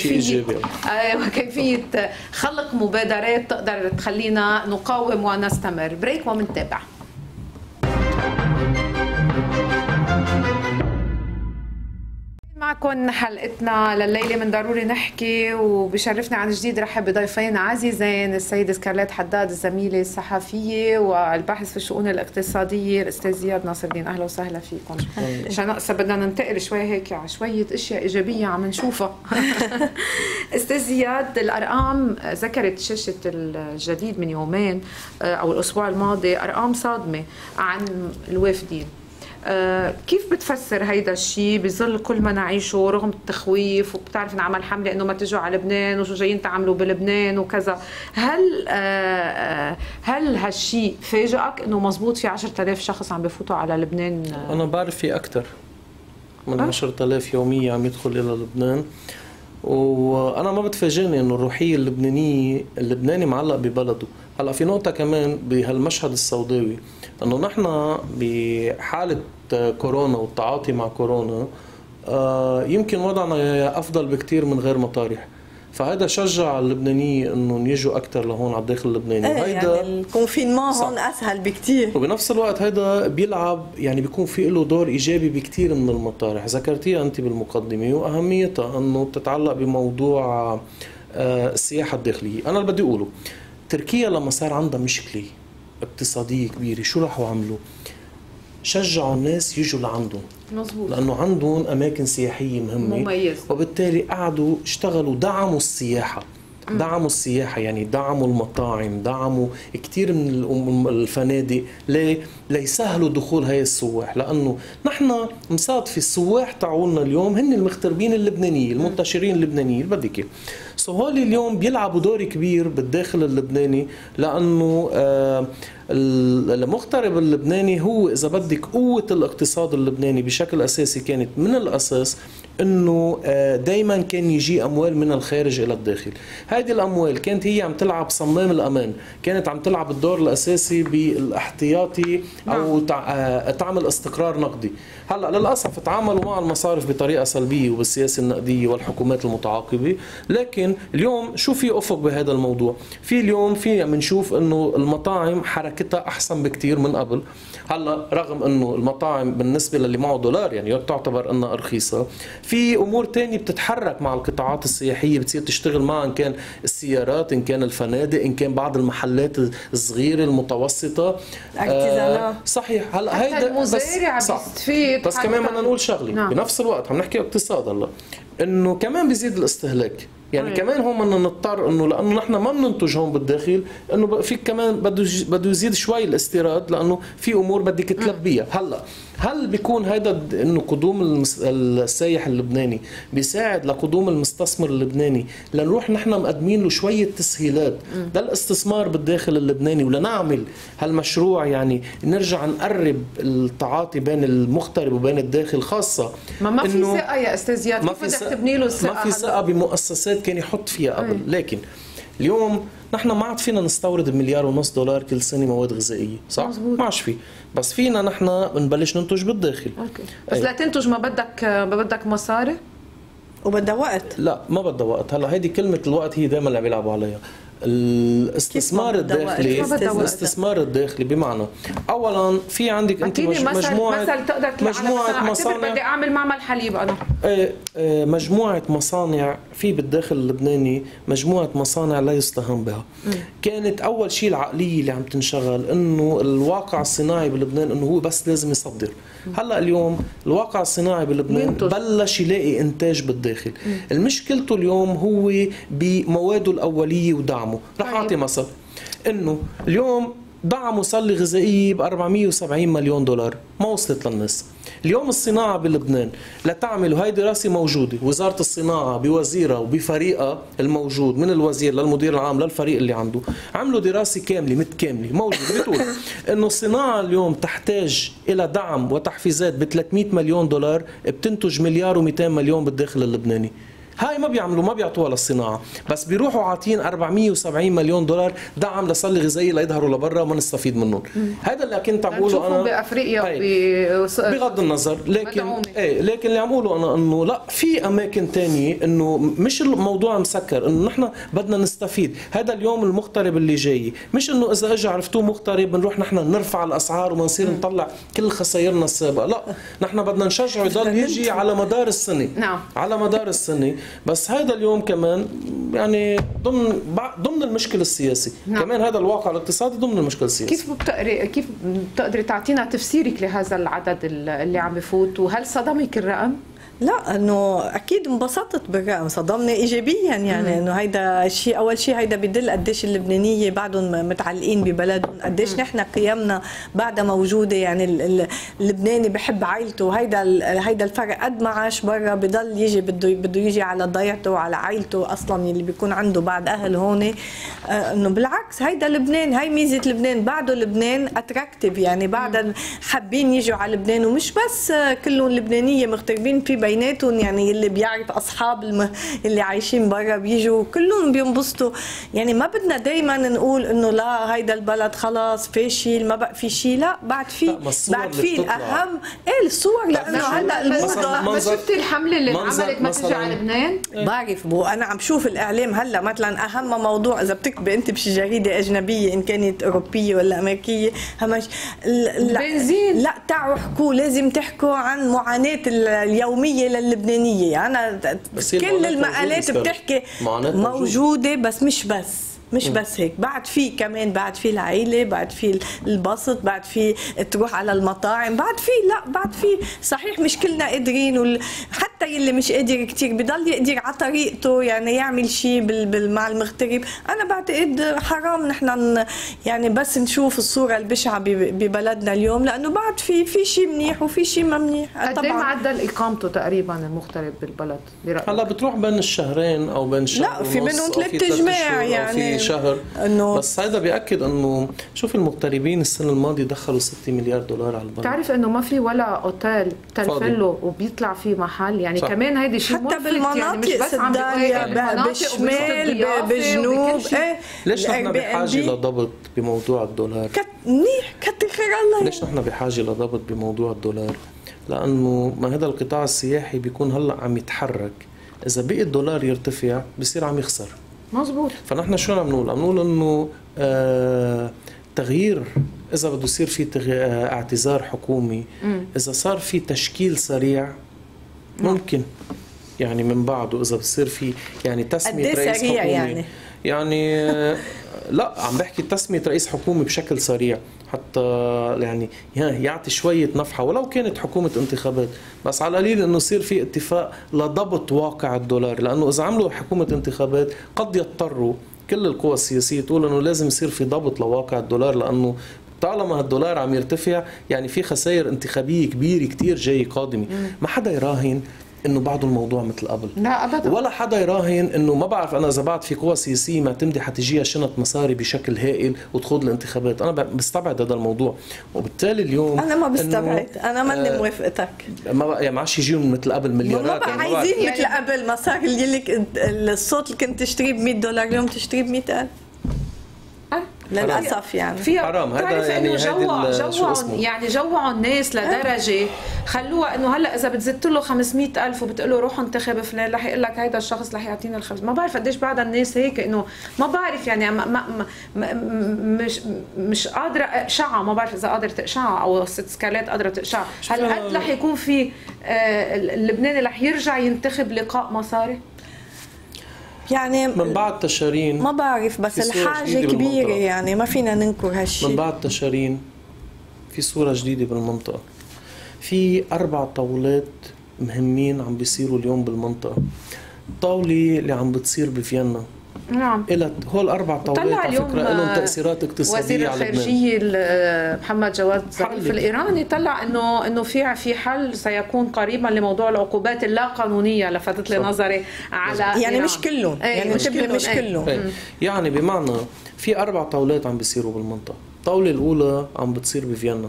وكيفية خلق مبادرات تقدر تخلينا نقاوم ونستمر. بريك ومنتابع. معكم حلقتنا لليلة من ضروري نحكي، وبشرفنا عن جديد رحب بضيفين عزيزين، السيدة سكارليت حداد الزميلة الصحفية والباحث في الشؤون الاقتصادية الأستاذ زياد ناصر الدين. أهلا وسهلا فيكم. عشان هسه بدنا ننتقل شوي هيك على شوية أشياء إيجابية عم نشوفها. أستاذ زياد، الأرقام ذكرت شاشة الجديد من يومين أو الأسبوع الماضي أرقام صادمة عن الوافدين. كيف بتفسر هيدا الشيء بظل كل ما نعيشه رغم التخويف، وبتعرف نعمل حملة انه ما تجوا على لبنان وشو جايين تعملوا بلبنان وكذا، هل هالشيء فاجئك انه مزبوط في 10,000 شخص عم بفوتوا على لبنان؟ انا بعرف في اكثر من 10,000 يوميا عم يدخل الى لبنان، وانا ما بتفاجئني انه الروحيه اللبناني معلق ببلده. هلا في نقطه كمان بهالمشهد السوداوي، انه نحن بحاله كورونا والتعاطي مع كورونا يمكن وضعنا افضل بكثير من غير مطارح، فهذا شجع اللبنانيين انهم يجوا اكثر لهون على الداخل اللبناني. يعني الكونفينمون هون اسهل بكثير، وبنفس الوقت هذا بيلعب يعني بيكون في له دور ايجابي بكثير من المطارح ذكرتيها انت بالمقدمه، واهميتها انه بتتعلق بموضوع السياحه الداخليه. انا اللي بدي اقوله تركيا لما صار عندها مشكله اقتصاديه كبيره شو راحوا عملوا؟ شجعوا الناس يجوا لعندهم، مزبوط، لانه عندهم اماكن سياحيه مهمه مميزه، وبالتالي قعدوا اشتغلوا دعموا السياحه. دعموا السياحة، يعني دعموا المطاعم، دعموا كتير من الفنادق. ليه؟ ليسهلوا دخول هاي السواح، لأنه نحن مصادفة السواح تعولنا اليوم هن المغتربين اللبنانيين المنتشرين اللبنانيين اللي بدك. هولي اليوم بيلعبوا دور كبير بالداخل اللبناني، لأنه المغترب اللبناني هو إذا بدك قوة الاقتصاد اللبناني بشكل أساسي كانت من الأساس انه دائما كان يجي اموال من الخارج الى الداخل. هذه الاموال كانت هي عم تلعب صمام الامان، كانت عم تلعب الدور الاساسي بالاحتياطي او تعمل استقرار نقدي. هلا للاسف تعاملوا مع المصارف بطريقه سلبيه وبالسياسه النقديه والحكومات المتعاقبه، لكن اليوم شو في افق بهذا الموضوع؟ في اليوم في بنشوف انه المطاعم حركتها احسن بكثير من قبل. هلا رغم انه المطاعم بالنسبه للي معه دولار يعني تعتبر انها رخيصه، في امور ثانيه بتتحرك مع القطاعات السياحيه بتصير تشتغل معها، ان كان السيارات، ان كان الفنادق، ان كان بعض المحلات الصغيره المتوسطه، صحيح. هلا هيدا المزارع بيستفيد، بس كمان بدنا نقول شغله بنفس الوقت، عم نحكي اقتصاد هلا، انه كمان بيزيد الاستهلاك. يعني كمان هون بدنا نضطر انه لانه نحن ما بننتج هون بالداخل، انه في كمان بده يزيد شوي الاستيراد، لانه في امور بدك تلبيها. هلا هل بيكون هذا انه قدوم السائح اللبناني بيساعد لقدوم المستثمر اللبناني لنروح نحن مقدمين له شويه تسهيلات للاستثمار بالداخل اللبناني ولنعمل هالمشروع، يعني نرجع نقرب التعاطي بين المغترب وبين الداخل، خاصه ما في ثقه يا استاذ زياد، كيف بدك تبني له الثقه؟ ما في ثقه بمؤسسات كان يحط فيها قبل. لكن اليوم نحن ما عاد فينا نستورد $1.5 مليار كل سنه مواد غذائيه، صح؟ ما عادش في، بس فينا نحن بنبلش ننتج بالداخل. اوكي. بس لا تنتج ما بدك مصاري وبدها وقت. لا ما بدها وقت. هلا هيدي كلمه الوقت هي دائما اللي عم يلعبوا عليها. الاستثمار الداخلي بمعنى اولا في عندك انت مجموعه مصانع. بدي اعمل معمل حليب انا، مجموعه مصانع في بالداخل اللبناني، مجموعه مصانع لا يستهان بها. كانت اول شيء العقليه اللي عم تنشغل انه الواقع الصناعي بلبنان انه هو بس لازم يصدر. هلا اليوم الواقع الصناعي بلبنان بلش يلاقي انتاج بالداخل. المشكلته اليوم هو بمواده الاوليه ودعمه. رح اعطي مثل، انه اليوم دعم مصلي غذائيه ب $470 مليون، ما وصلت للناس. اليوم الصناعه بلبنان لتعمل، وهي دراسه موجوده، وزاره الصناعه بوزيرها وبفريقها الموجود من الوزير للمدير العام للفريق اللي عنده، عملوا دراسه كامله متكامله موجوده بتقول انه الصناعه اليوم تحتاج الى دعم وتحفيزات ب $300 مليون، بتنتج $1.2 مليار بالداخل اللبناني. هاي ما بيعملوا، ما بيعطوها للصناعه، بس بيروحوا عاطين $470 مليون دعم لصلي غذائي ليظهروا لبرا وما نستفيد منهم. هذا اللي كنت عم بقوله انا بافريقيا بغض النظر، لكن اللي عم بقوله انا انه لا، في اماكن ثانيه، انه مش الموضوع مسكر، انه نحن بدنا نستفيد. هذا اليوم المغترب اللي جاي مش انه اذا اجى عرفتوه مغترب بنروح نحن نرفع الاسعار وبنصير نطلع كل خسائرنا السابقه، لا، نحن بدنا نشجعه يضل يجي على مدار السنه. على مدار السنه. بس هذا اليوم كمان يعني ضمن المشكل السياسي. كمان هذا الواقع الاقتصادي ضمن المشكل السياسي. كيف بتقدري تعطينا تفسيرك لهذا العدد اللي عم بفوت، وهل صدمك الرقم؟ لا، انه اكيد انبسطت بالرقم، صدمني ايجابيا. يعني انه هيدا الشيء، اول شيء هيدا بدل قديش اللبنانيه بعدهم متعلقين ببلدهم، قديش نحن قيمنا بعدها موجوده. يعني اللبناني بحب عائلته، هيدا الفرق. قد ما عاش برا بضل يجي بده يجي على ضيعته وعلى عائلته اصلا اللي بيكون عنده بعد اهل هون. انه بالعكس، هيدا لبنان، هي ميزه لبنان، بعده لبنان اتراكتيف، يعني بعد حابين يجوا على لبنان. ومش بس كلهم لبنانيه مغتربين، في بيناتهم يعني اللي بيعرف اصحاب اللي عايشين برا بيجوا كلهم بينبسطوا. يعني ما بدنا دائما نقول انه لا هيدا البلد خلاص فاشل ما بقى في شيء، لا، بعد في الاهم الصور. لانه هلا الموضه، ما شفتي الحمله اللي انعملت ما تجي على لبنان؟ بعرف انا عم شوف الاعلام هلا مثلا اهم موضوع اذا بتكتبي انت بشي جريده اجنبيه ان كانت اوروبيه ولا امريكيه، بنزين، لا تعوا احكوا، لازم تحكوا عن معاناه اليوميه للبنانيه. انا كل المقالات بتحكي موجوده، بس مش بس هيك، بعد في كمان، بعد في العائله، بعد في البسط، بعد في تروح على المطاعم، بعد في صحيح مش كلنا قادرين، حتى يلي مش قادر كتير بضل يقدر على طريقته يعني يعمل شيء مع المغترب. انا بعتقد حرام نحن يعني بس نشوف الصوره البشعه ببلدنا اليوم، لانه بعد في شيء منيح وفي شيء ما منيح. قد ايه معدل اقامته تقريبا المغترب بالبلد برأيك؟ هلا بتروح بين الشهرين او بين شهر لا، في منهم 3 جماع، يعني شهر بس هذا بيأكد انه شوف المغتربين السنه الماضيه دخلوا 6 مليار دولار على البلد. بتعرف انه ما في ولا اوتيل تلفله وبيطلع فيه محل يعني صح. كمان هيدي شيء حتى بالمناطق يعني مش بس عم بالشمال بالجنوب ليش نحن بحاجه لضبط بموضوع الدولار؟ منيح كتر خير الله. ليش نحن بحاجه لضبط بموضوع الدولار؟ لانه ما هذا القطاع السياحي بيكون هلا عم يتحرك، اذا بقي الدولار يرتفع بصير عم يخسر. مزبوط. فنحن شو عم نقول؟ عم نقول انه تغيير، اذا بده يصير في اعتذار حكومي، اذا صار في تشكيل سريع ممكن يعني من بعده اذا بصير في يعني تسميه رئيس حكومي يعني لا عم بحكي تسميه رئيس حكومي بشكل سريع حتى يعني يعطي شويه نفحه ولو كانت حكومه انتخابات، بس على القليل انه يصير في اتفاق لضبط واقع الدولار، لانه اذا عملوا حكومه انتخابات قد يضطروا كل القوى السياسيه تقول انه لازم يصير في ضبط لواقع الدولار، لانه طالما الدولار عم يرتفع يعني في خسائر انتخابيه كبيره كتير جاي قادمه. ما حدا يراهن انه بعده الموضوع مثل قبل، لا ابدا، ولا حدا يراهن انه ما بعرف انا اذا بعد في قوى سياسيه معتمده حتجيها شنط مصاري بشكل هائل وتخوض الانتخابات. انا بستبعد هذا الموضوع، وبالتالي اليوم انا ما بستبعد، انا ماني موافقتك. ما يعني ما عادش يجيهم مثل قبل مليارات، ما عايزين مثل قبل مصاري اللي لك الصوت اللي كنت تشتريه ب $100 اليوم تشتريه ب 100,000. للاسف يعني حرام هذا يعني جوعوا الناس لدرجه خلوها انه هلا اذا بتزت له 500,000 وبتقول له روح انتخب فلان رح يقول لك هيدا الشخص رح يعطينا ما بعرف قديش بعد الناس هيك، انه ما بعرف يعني مش قادره اقشعها، ما بعرف اذا قادره تقشعها او سكالات قادره تقشعها. هل قد رح يكون في اللبناني رح يرجع ينتخب لقاء مصاري؟ يعني من بعد تشارين ما بعرف، بس الحاجة كبيرة يعني ما فينا ننكر هالشيء. من بعد تشارين في صورة جديدة بالمنطقة، في 4 طاولات مهمين عم بيصيروا اليوم بالمنطقة. الطاولة اللي عم بتصير بفيينا نعم، هول 4 طاولات على فكرة لهم تأثيرات اقتصادية على لبنان. وزير الخارجية محمد جواد ظريف الإيراني طلع إنه في حل سيكون قريبا لموضوع العقوبات اللا قانونية، لفتت لي نظري على يعني مش كلهم، يعني مش كلهم يعني بمعنى في 4 طاولات عم بيصيروا بالمنطقة. الطاولة الأولى عم بتصير بفيينا،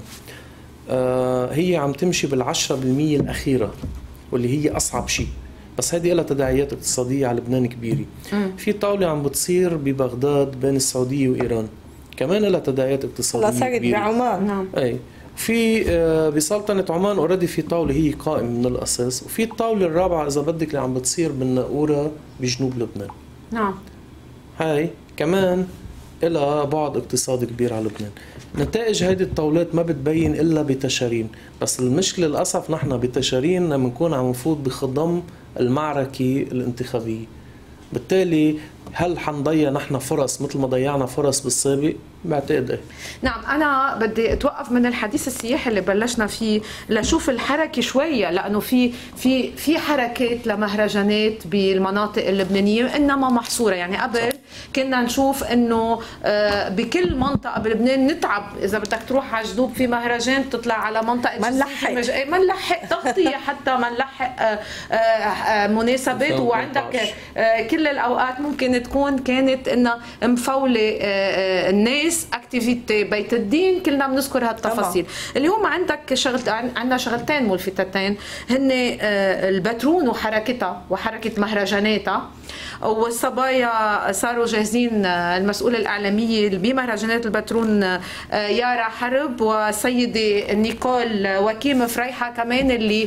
هي عم تمشي بال10% الأخيرة واللي هي أصعب شيء، بس هذه لها تداعيات اقتصادية على لبنان كبيرة. في طاولة عم بتصير ببغداد بين السعودية وإيران، كمان لها تداعيات اقتصادية كبيرة. صارت بعمان. نعم. أي في بسلطنة عمان اوريدي في طاولة هي قائمة من الأساس، وفي الطاولة الرابعة إذا بدك اللي عم بتصير بالناقورة بجنوب لبنان. نعم. هاي كمان لها بعد اقتصادي كبير على لبنان. نتائج هيدي الطاولات ما بتبين إلا بتشارين، بس المشكلة للأسف نحن بتشارين لما نكون عم نفوت بخضم المعركة الانتخابية. بالتالي هل حنضيع نحن فرص مثل ما ضيعنا فرص بالسابق؟ بعتقد ايه. نعم، انا بدي اتوقف من الحديث السياحي اللي بلشنا فيه لشوف الحركه شويه، لانه في حركات لمهرجانات بالمناطق اللبنانيه انما محصوره. يعني قبل كنا نشوف انه بكل منطقه بلبنان نتعب، اذا بدك تروح على جنوب في مهرجان تطلع على منطقه ما نلحق تغطيه حتى ما نلحق مناسبات، وعندك كل الاوقات ممكن تكون كانت انها مفوله الناس اكتيفيتي بيت الدين، كلنا بنذكر هالتفاصيل. اليوم عندك عندنا شغلتين ملفتتين، هن البترون وحركتها وحركه مهرجاناتها، والصبايا صاروا جاهزين. المسؤولة الإعلامية بمهرجانات البترون يارا حرب والسيدة نيكول وكيم فريحة كمان، اللي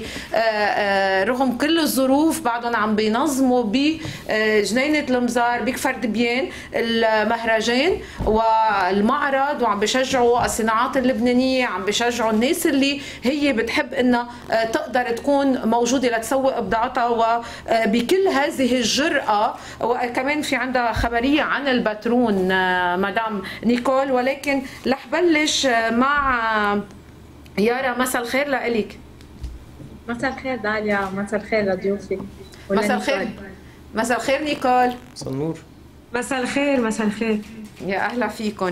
رغم كل الظروف بعدهم عم بينظموا بجنينة المزار بكفر دبيان المهرجان والمعرض، وعم بيشجعوا الصناعات اللبنانية، عم بيشجعوا الناس اللي هي بتحب انها تقدر تكون موجودة لتسوق بضاعتها. وبكل هذه الجرأة، وكمان في عندها خبرية عن البترون مدام نيكول، ولكن رح بلش مع يارا. مساء الخير لإلك. مساء الخير داليا، مساء الخير لضيوفي. مساء الخير. مساء الخير نيكول. مساء النور. مساء الخير. مساء الخير. يا أهلا فيكم.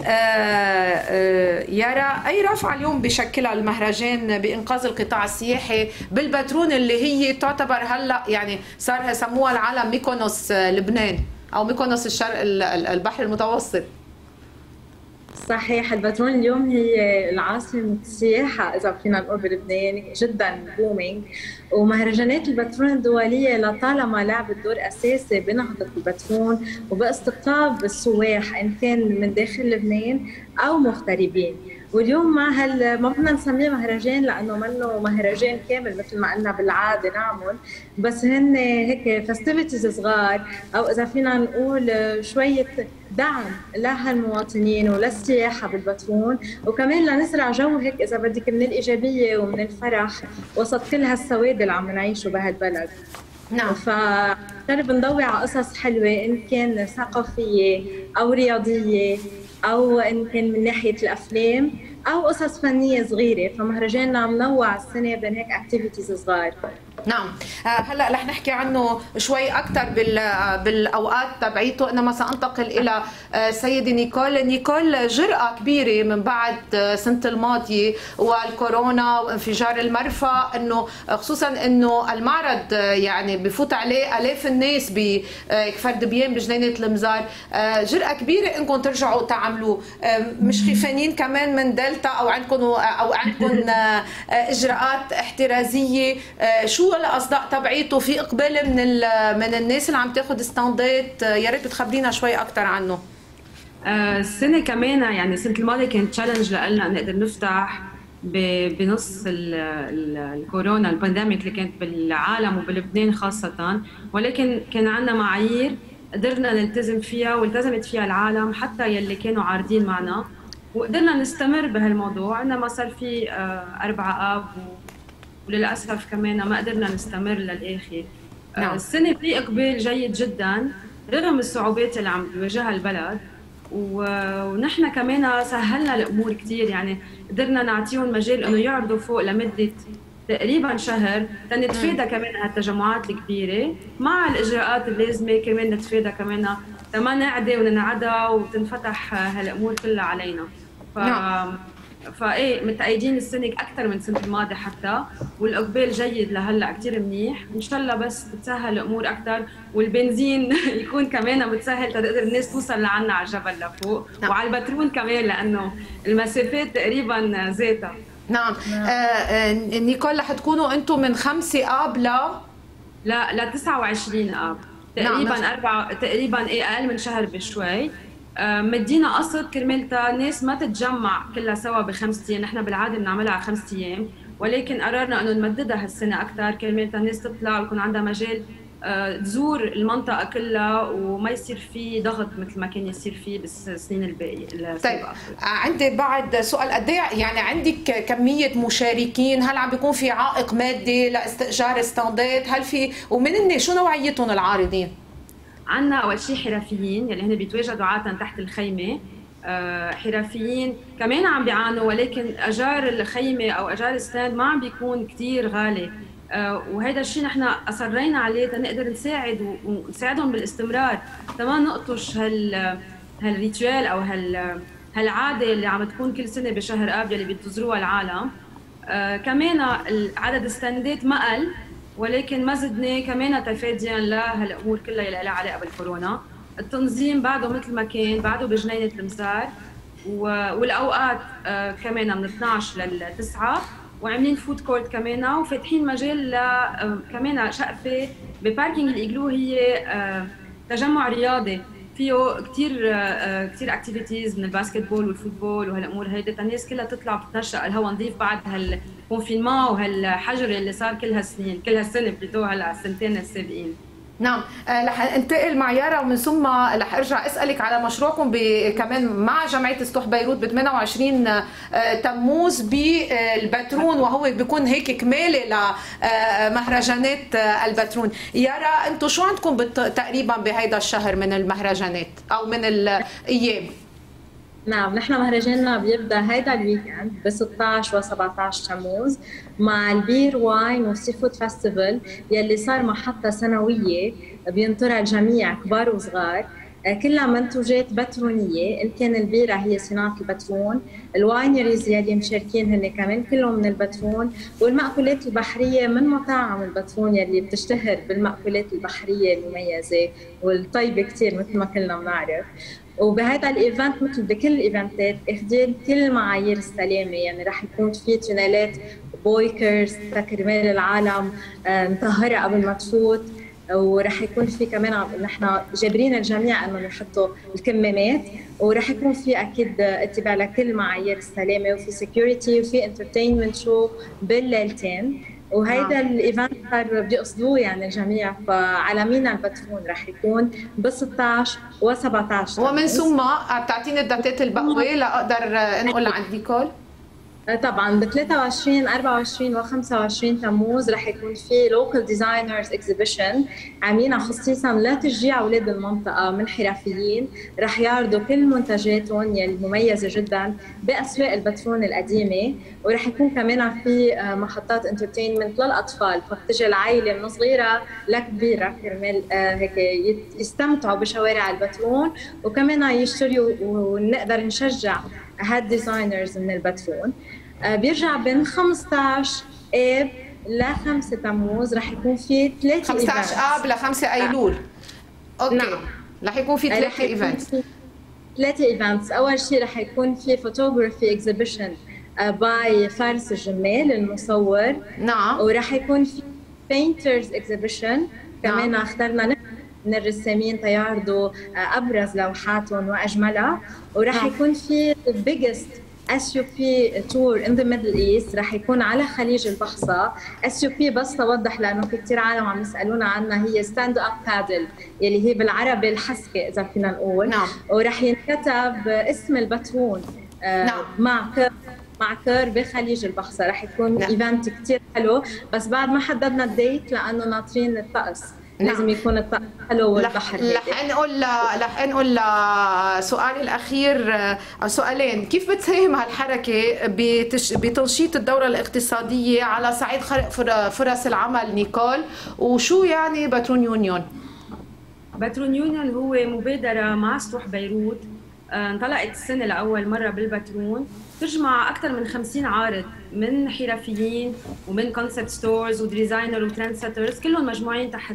يارا، أي رفعة اليوم بشكلها المهرجان بإنقاذ القطاع السياحي بالبترون اللي هي تعتبر هلأ يعني صار سموها العالم ميكونوس لبنان؟ او ميكونوس الشرق البحر المتوسط. صحيح، البترون اليوم هي العاصمة السياحة إذا فينا نقول بلبنان، جدا بومينج، ومهرجانات البترون الدولية لطالما لعبت دور أساسي بنهضة البترون وباستقطاب السواح إن كان من داخل لبنان أو مغتربين. واليوم ما بدنا نسميه مهرجان لانه منه مهرجان كامل مثل ما قلنا بالعاده نعمل، بس هن هيك فيستيفيتيز صغار، او اذا فينا نقول شويه دعم لهالمواطنين وللسياحه بالبترون، وكمان لنزرع جو هيك اذا بدك من الايجابيه ومن الفرح وسط كل هالسواد اللي عم نعيشه بهالبلد. نعم. فنقدر بنضوي على قصص حلوه ان كان ثقافيه او رياضيه او ان كان من ناحيه الافلام او قصص فنيه صغيره، فمهرجاننا منوع السنه بين هيك اكتيفيتيز صغار. نعم. هلا رح نحكي عنه شوي اكثر بالاوقات تبعيته، انما سانتقل الى سيدي نيكول. جرأة كبيره من بعد سنه الماضيه والكورونا وانفجار المرفأ، انه خصوصا انه المعرض يعني بفوت عليه الاف الناس بكفر دبيان بجنينه المزار، جرأة كبيره انكم ترجعوا تعملوه. مش خيفانين كمان من دلتا او عندكم اجراءات احترازيه؟ شو الاصداء تبعيته؟ في اقبال من الناس اللي عم تاخذ ستاندات؟ يا ريت بتخبرينا شوي اكثر عنه. السنه كمان يعني السنه الماضيه كانت تشالنج لنا نقدر نفتح بنص الكورونا البانديميك اللي كانت بالعالم وبلبنان خاصه، ولكن كان عندنا معايير قدرنا نلتزم فيها والتزمت فيها العالم حتى يلي كانوا عارضين معنا، وقدرنا نستمر بهالموضوع. انما صار في 4 آب وللاسف كمان ما قدرنا نستمر للاخر. نعم. السنه في اقبال جيد جدا رغم الصعوبات اللي عم بيواجهها البلد، ونحن كمان سهلنا الامور كثير، يعني قدرنا نعطيهم مجال انه يعرضوا فوق لمده تقريبا شهر تنتفادى كمان هالتجمعات الكبيره مع الاجراءات اللازمه، كمان نتفادى كمان ما نعدي وننعدى وتنفتح هالامور كلها علينا. نعم. فايه متأيدين السنه اكثر من السنه الماضيه حتى، والاقبال جيد لهلا كثير منيح، ان شاء الله بس تتسهل الامور اكثر والبنزين يكون كمان متسهل تقدر الناس توصل لعنا على الجبل لفوق. نعم. وعلى البترون كمان لانه المسافات تقريبا ذاتها. نعم. نيكول، رح تكونوا انتم من 5 آب ل 29 آب تقريبا. نعم. تقريبا اقل من شهر بشوي. مدينا قصد كرمالتا الناس ما تتجمع كلها سوا ب5 ايام، نحن بالعاده بنعملها على 5 ايام، ولكن قررنا انه نمددها هالسنه اكثر كرمالتا الناس تطلع ويكون عندها مجال تزور المنطقه كلها وما يصير في ضغط مثل ما كان يصير فيه بالسنين الباقيه. طيب عندي بعد سؤال، قد يعني عندك كميه مشاركين؟ هل عم بيكون في عائق مادي لاستئجار ستاندات؟ هل في ومن شو نوعيتهم العارضين؟ عندنا اول شيء حرفيين يلي هن بيتواجدوا عاده تحت الخيمه، حرفيين كمان عم بيعانوا، ولكن اجار الخيمه او اجار الستاند ما عم بيكون كثير غالي، وهذا الشيء نحن اصرينا عليه تنقدر نساعد ونساعدهم بالاستمرار تما نقطش هالريتوال او هالعاده اللي عم تكون كل سنه بشهر اب يلي بينتظروها العالم. كمان عدد الستاندات ما قل، ولكن ما زدنا كمان تفاديا لهالامور كلها اللي لها علاقه بالكورونا. التنظيم بعده مثل ما كان، بعده بجنينه المزار، والاوقات كمان من 12 ل 9، وعاملين فود كورت كمان، وفاتحين مجال كمان شقفه بباركينج الايجلو، هي تجمع رياضي فيه كثير اكتيفيتيز من الباسكتبول والفوتبول وهالامور هيدي، الناس كلها تطلع بتتنشأ الهواء نظيف بعد هالكونفينمون وهالحجر اللي صار كل هالسنه بليتو هلا السنتين السابقين. نعم. رح انتقل مع يارا ومن ثم رح ارجع اسالك على مشروعكم كمان مع جمعيه سطوح بيروت ب 28 تموز بالبترون، وهو بيكون هيك كماله لمهرجانات البترون. يارا، انتم شو عندكم تقريبا بهيدا الشهر من المهرجانات او من الايام؟ نعم، نحن مهرجاننا بيبدا هيدا الويكند ب 16 و 17 تموز مع البير واين والسي فود فيستيفال يلي صار محطه سنويه بينطرها الجميع كبار وصغار. كلها منتوجات بترونيه، ان كان البيره هي صناعه البترون، الواينريز يلي مشاركين هن كمان كلهم من البترون، والمأكولات البحريه من مطاعم البترون يلي بتشتهر بالمأكولات البحريه المميزه والطيبه كثير مثل ما كلنا بنعرف. وبهذا الايفنت مثل بكل الايفنتات اخذين كل معايير السلامه، يعني رح يكون في تونيلات بويكرز كرمال العالم مطهره قبل ما تفوت، ورح يكون في كمان نحن جابرين الجميع انه يحطوا الكمامات، ورح يكون في اكيد اتباع لكل معايير السلامه، وفي سكيورتي وفي انترتينمنت شو بالليلتين. وهيدا الايفنت صار بيقصدوه يعني الجميع، فعلى مينا البترون رح يكون ب 16 و 17. ومن ثم بتعطيني الداتات البقوه لاقدر انقل عند نيكول؟ طبعا ب 23 24 و 25 تموز رح يكون في لوكال ديزاينرز اكزيبيشن عاملينها خصيصا لتشجيع اولاد المنطقه من حرفيين، رح يعرضوا كل منتجاتهم يلي مميزه جدا باسواق البترون القديمه، ورح يكون كمان في محطات انترتينمنت للاطفال، فبتجي العائله من صغيره لكبيره كرمال هيك يستمتعوا بشوارع البترون، وكمان يشتروا ونقدر نشجع هاد ديزاينرز من البترون. بيرجع بين 15 آب ل 5 تموز رح يكون في 3 15 آب ل 5 أيلول. اوكي. نعم. رح يكون في 3 ايفنتس. 3 ايفنتس، اول شيء رح يكون في فوتوغرافي اكزيبيشن باي فارس الجمال المصور. نعم. ورح يكون في بينترز اكزيبيشن كمان. نعم. اخترنا من الرسامين تيعرضوا ابرز لوحاتهم واجملها، وراح يكون في biggest SUP tour in the Middle East، راح يكون على خليج البحصة. SUP بس توضح لانه في كثير عالم عم يسالونا عنها، هي ستاند اب بادل يلي هي بالعربي الحسكه اذا فينا نقول. نعم. وراح ينكتب اسم البترون نعم. مع كير بخليج البحصة. رح يكون نعم. ايفنت كثير حلو، بس بعد ما حددنا الديت لانه ناطرين الطقس. نعم. لازم يكون الطقس حلو والبحر. رح انقل سؤالي الاخير او سؤالين. كيف بتساهم هالحركه بتنشيط الدوره الاقتصاديه على صعيد خلق فرص العمل نيكول؟ وشو يعني بترون يونيون؟ بترون يونيون هو مبادره مع سطوح بيروت انطلقت السنه لاول مره بالبترون، تجمع اكثر من 50 عارض من حرفيين ومن كونسبت ستورز وديزاينر وترند سيترز، كلهم مجموعين تحت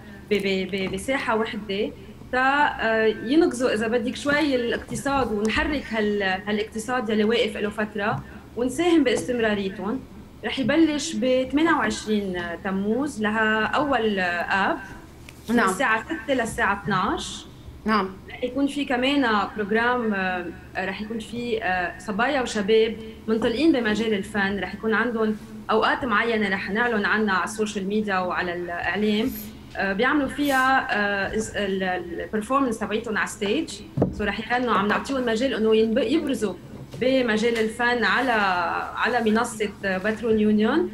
بساحه وحده تا ينقذوا اذا بدك شوي الاقتصاد ونحرك هالاقتصاد يلي واقف له فتره ونساهم باستمراريتهم. رح يبلش ب 28 تموز لها اول اب من نعم. الساعه 6 للساعه 12. نعم. رح يكون في كمان بروجرام، رح يكون في صبايا وشباب منطلقين بمجال الفن، رح يكون عندهم اوقات معينه رح نعلن عنها على السوشيال ميديا وعلى الاعلام، بيعملوا فيها البرفورمانس تبعيتهم على ستيج، سو رح يغنوا، عم نعطيهم مجال انه يبرزوا بمجال الفن على منصه بترون يونيون،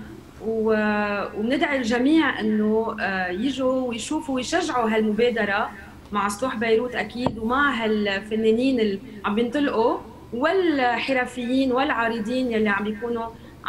وبندعي الجميع انه يجوا ويشوفوا ويشجعوا هالمبادره مع سطوح بيروت اكيد، ومع هالفنانين اللي عم بينطلقوا والحرفيين والعارضين يلي عم بيكونوا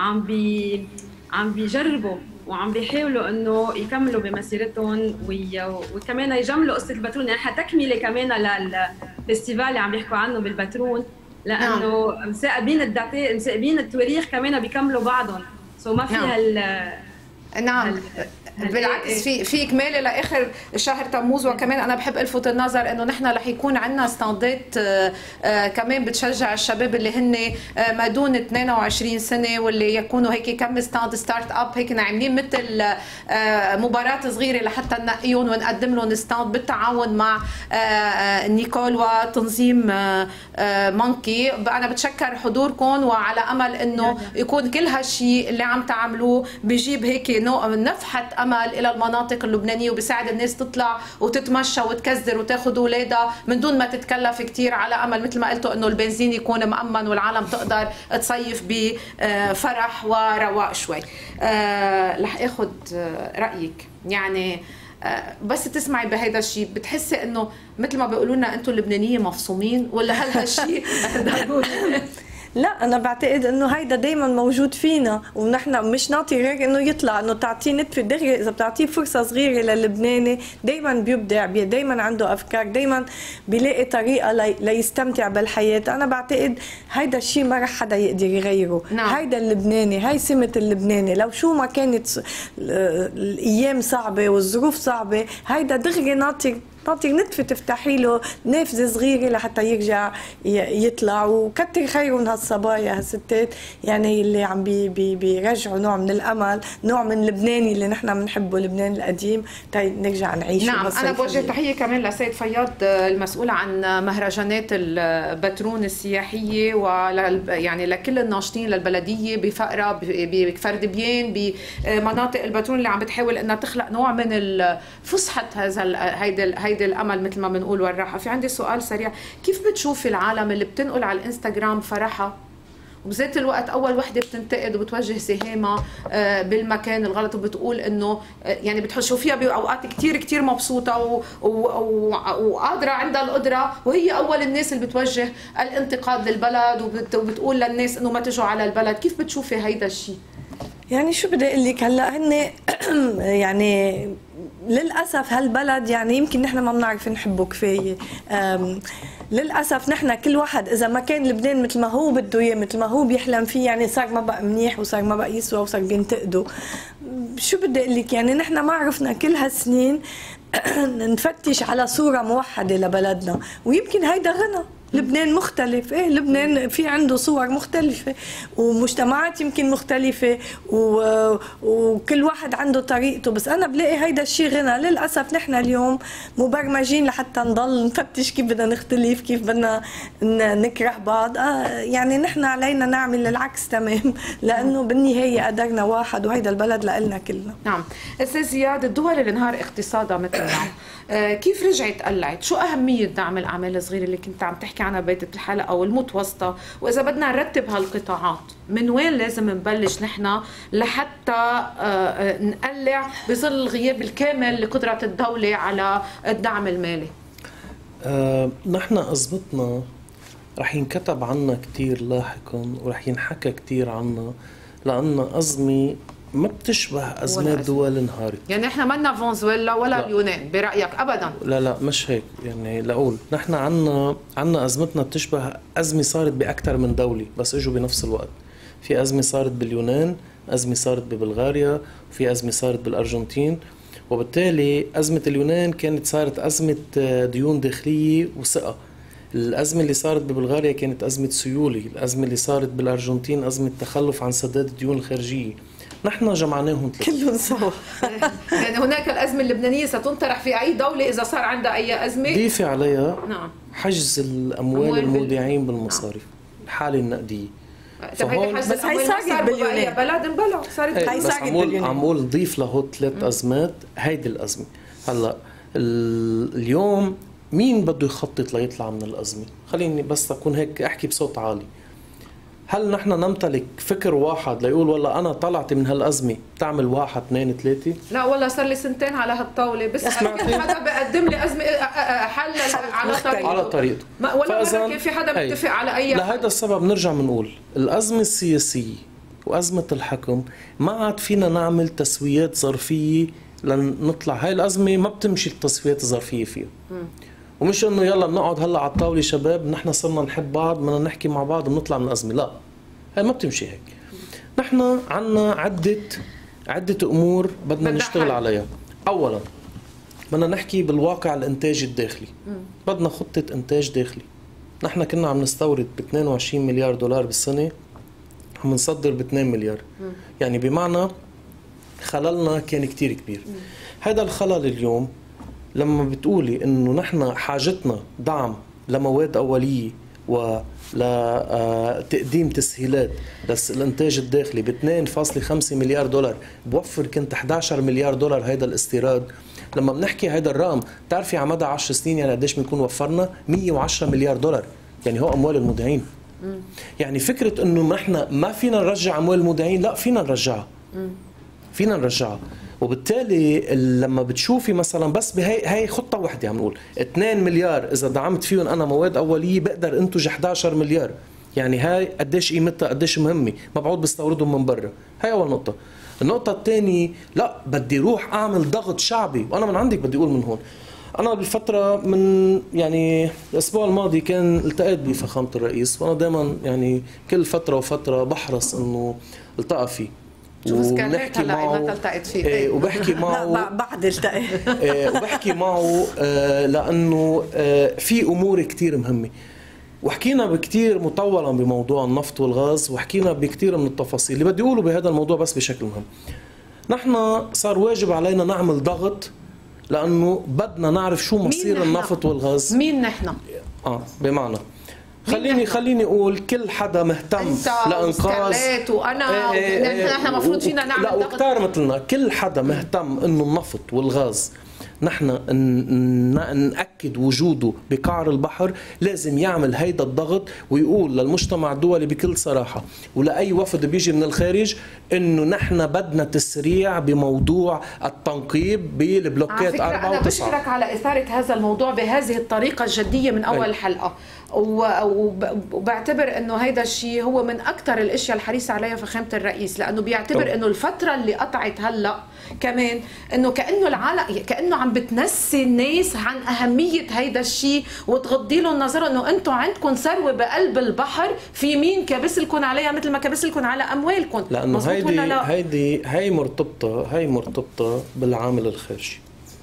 عم بيجربوا وعم بيحاولوا انه يكملوا بمسيرتهم وكمان يجملوا قصه البترون، يعني حتكمله كمان للفستيفال اللي عم بيحكوا عنه بالبترون، لانه مساقبين التواريخ كمان بيكملوا بعضهم، سو ما في نعم. بالعكس في كماله لاخر شهر تموز. وكمان انا بحب الفت النظر انه نحن رح يكون عندنا ستاندات كمان بتشجع الشباب اللي هن ما دون 22 سنه، واللي يكونوا هيك كم ستاند ستارت اب هيك عاملين مثل مباراه صغيره لحتى ننقيهم ونقدم لهم ستاند بالتعاون مع نيكول وتنظيم مونكي. انا بتشكر حضوركم، وعلى امل انه يكون كل هالشيء اللي عم تعملوه بيجيب هيك نوع من نفحه امل الى المناطق اللبنانيه، وبيساعد الناس تطلع وتتمشى وتكزر وتاخذ اولادها من دون ما تتكلف كثير، على امل مثل ما قلتوا انه البنزين يكون مأمن والعالم تقدر تصيف بفرح ورواق شوي. رح اخذ رايك، يعني بس تسمعي بهذا الشيء بتحسي انه مثل ما بيقولوا لنا انتم اللبنانيه مفصومين، ولا هل هالشيء لا انا بعتقد انه هيدا دائما موجود فينا، ونحن مش نعطي غير انه يطلع، انه تعطيه نتفه دغري. اذا بتعطيه فرصه صغيره للبناني دائما بيبدع، دائما عنده افكار، دائما بيلاقي طريقه ليستمتع بالحياه. انا بعتقد هيدا الشيء ما رح حدا يقدر يغيره. نعم. هيدا اللبناني، هاي سمه اللبناني، لو شو ما كانت الايام صعبه والظروف صعبه، هيدا دغري نعطي نتفة تفتحي له نافذة صغيرة لحتى يرجع يطلع. وكتر خيره من هالصبايا هالستات يعني اللي عم بيرجعوا نوع من الأمل، نوع من لبناني اللي نحن بنحبه، لبنان القديم، نرجع نعيشه. نعم. أنا بوجه تحية كمان لسيد فياض المسؤول عن مهرجانات البترون السياحية، يعني لكل الناشطين للبلدية بفقرة بكفر دبيان بمناطق البترون اللي عم بتحاول انها تخلق نوع من فسحة هيدا الامل مثل ما بنقول والراحه. في عندي سؤال سريع، كيف بتشوفي العالم اللي بتنقل على الانستغرام فرحها وبذات الوقت اول وحده بتنتقد وبتوجه سهامها بالمكان الغلط وبتقول انه يعني بتشوفيها باوقات كثير مبسوطه وقادره عندها القدره، وهي اول الناس اللي بتوجه الانتقاد للبلد وبتقول للناس انه ما تجوا على البلد. كيف بتشوفي هيدا الشيء؟ يعني شو بدي اقول لك هلا، هن يعني للاسف هالبلد يعني يمكن نحن ما بنعرف نحبه كفايه. للاسف نحن كل واحد اذا ما كان لبنان مثل ما هو بده اياه، مثل ما هو بيحلم فيه، يعني صار ما بقى منيح وصار ما بقى يسوى وصار بينتقده. شو بدي اقول لك، يعني نحن ما عرفنا كل هالسنين نفتش على صوره موحده لبلدنا، ويمكن هيدا غنى. لبنان مختلف، لبنان في عنده صور مختلفة ومجتمعات يمكن مختلفة وكل واحد عنده طريقته، بس أنا بلاقي هيدا الشيء غنى. للأسف نحن اليوم مبرمجين لحتى نضل نفتش كيف بدنا نختلف، كيف بدنا نكره بعض. يعني نحن علينا نعمل العكس تمام، لأنه بالنهاية قدرنا واحد وهيدا البلد لإلنا كلنا. نعم. أستاذ زياد، الدول اللي انهار اقتصادها مثلنا كيف رجعت قلعت؟ شو أهمية دعم الأعمال الصغيرة اللي كنت عم تحكي عنها ببداية الحلقة والمتوسطة؟ وإذا بدنا نرتب هالقطاعات من وين لازم نبلش نحن لحتى نقلع بظل الغياب الكامل لقدرة الدولة على الدعم المالي؟ نحن أزمتنا رح ينكتب عنا كتير لاحقا ورح ينحكى كتير عنا، لأن أزمة ما بتشبه أزمات دول انهارت. يعني احنا مالنا فنزويلا ولا لا. اليونان برأيك أبدا؟ لا مش هيك. يعني لأقول نحن عنا أزمتنا بتشبه أزمة صارت بأكثر من دولة بس اجوا بنفس الوقت. في أزمة صارت باليونان، أزمة صارت ببلغاريا، وفي أزمة صارت بالأرجنتين. وبالتالي أزمة اليونان كانت صارت أزمة ديون داخلية وثقة. الأزمة اللي صارت ببلغاريا كانت أزمة سيولة. الأزمة اللي صارت بالأرجنتين أزمة تخلف عن سداد الديون الخارجية. نحن جمعناهم كلهم سوا. يعني هناك الأزمة اللبنانية ستنطرح في أي دولة إذا صار عندها أي أزمة. ضيفي عليها نعم حجز الأموال المودعين بالمصارف، الحالة النقدية. بس هي صارت باليونان، بلد انبلع صارت. هي صارت باليونان. عم بقول ضيف له 3 أزمات. هيدي الأزمة هلا اليوم مين بده يخطط ليطلع من الأزمة؟ خليني بس أكون هيك أحكي بصوت عالي. هل نحن نمتلك فكر واحد ليقول والله أنا طلعت من هالأزمة تعمل 1 2 3؟ لا والله صار لي 2 سنين على هالطاولة، بس حدا بقدم لي أزمة حل على طريقته. ولا مرة كان في حدا بيتفق على أي. لهذا السبب نرجع بنقول الأزمة السياسية وأزمة الحكم ما عاد فينا نعمل تسويات ظرفية لنطلع. هاي الأزمة ما بتمشي التسويات الظرفية فيها. ومش انه يلا بنقعد هلا على الطاوله شباب نحن صرنا نحب بعض بدنا نحكي مع بعض بنطلع من الازمه. لا، هي ما بتمشي هيك. نحن عنا عده امور بدنا نشتغل عليها. اولا بدنا نحكي بالواقع الانتاج الداخلي. بدنا خطه انتاج داخلي. نحن كنا عم نستورد ب 22 مليار دولار بالسنه، عم نصدر ب 2 مليار. يعني بمعنى خللنا كان كتير كبير. هذا الخلل اليوم لما بتقولي انه نحن حاجتنا دعم لمواد اوليه ولتقديم تسهيلات بس الانتاج الداخلي ب 2.5 مليار دولار، بوفر كنت 11 مليار دولار هيدا الاستيراد. لما بنحكي هيدا الرقم بتعرفي على مدى 10 سنين يعني قديش بنكون وفرنا؟ 110 مليار دولار. يعني هو اموال المودعين. يعني فكره انه نحن ما فينا نرجع اموال المودعين، لا فينا نرجعها. فينا نرجعها. وبالتالي لما بتشوفي مثلا بس بهي خطه وحده عم نقول 2 مليار اذا دعمت فيهم انا مواد اوليه بقدر انتج 11 مليار. يعني هاي قديش قيمتها، قديش مهمه، ما بعود بيستوردوا من برا. هاي اول نقطه. النقطه الثانيه، لا بدي روح اعمل ضغط شعبي، وانا من عندك بدي اقول من هون. انا بالفتره من يعني الاسبوع الماضي كان التقيت بفخامه الرئيس، وانا دائما يعني كل فتره وفتره بحرص انه التقى فيه وبحكي معه. متى التقيت فيه؟ وبحكي معه لا بعد التقي وبحكي معه لانه في امور كتير مهمه، وحكينا بكتير مطولا بموضوع النفط والغاز، وحكينا بكتير من التفاصيل اللي بدي اقوله بهذا الموضوع بس بشكل مهم. نحن صار واجب علينا نعمل ضغط لانه بدنا نعرف شو مصير النفط والغاز. مين نحن؟ بمعنى خليني اقول كل حدا مهتم لانقاذ انت وانا نحن المفروض فينا نعمل لا وكتار مثلنا، كل حدا مهتم انه النفط والغاز نحن نأكد وجوده بقعر البحر، لازم يعمل هيدا الضغط ويقول للمجتمع الدولي بكل صراحة ولأي وفد بيجي من الخارج انه نحن بدنا تسريع بموضوع التنقيب بالبلوكات 4 و9. أنا بشكرك على إثارة هذا الموضوع بهذه الطريقة الجدية من أول الحلقة، وبعتبر انه هيدا الشيء هو من اكثر الاشياء الحريصه عليها فخامه الرئيس، لانه بيعتبر انه الفتره اللي قطعت هلا كمان انه كانه العالم كانه عم بتنسي الناس عن اهميه هيدا الشيء وتغضي لهم النظر انه انتم عندكم ثروه بقلب البحر، في مين كابس لكم عليها مثل ما كابس لكم على اموالكم. لانه هيدي مرتبطه بالعامل الخارجي.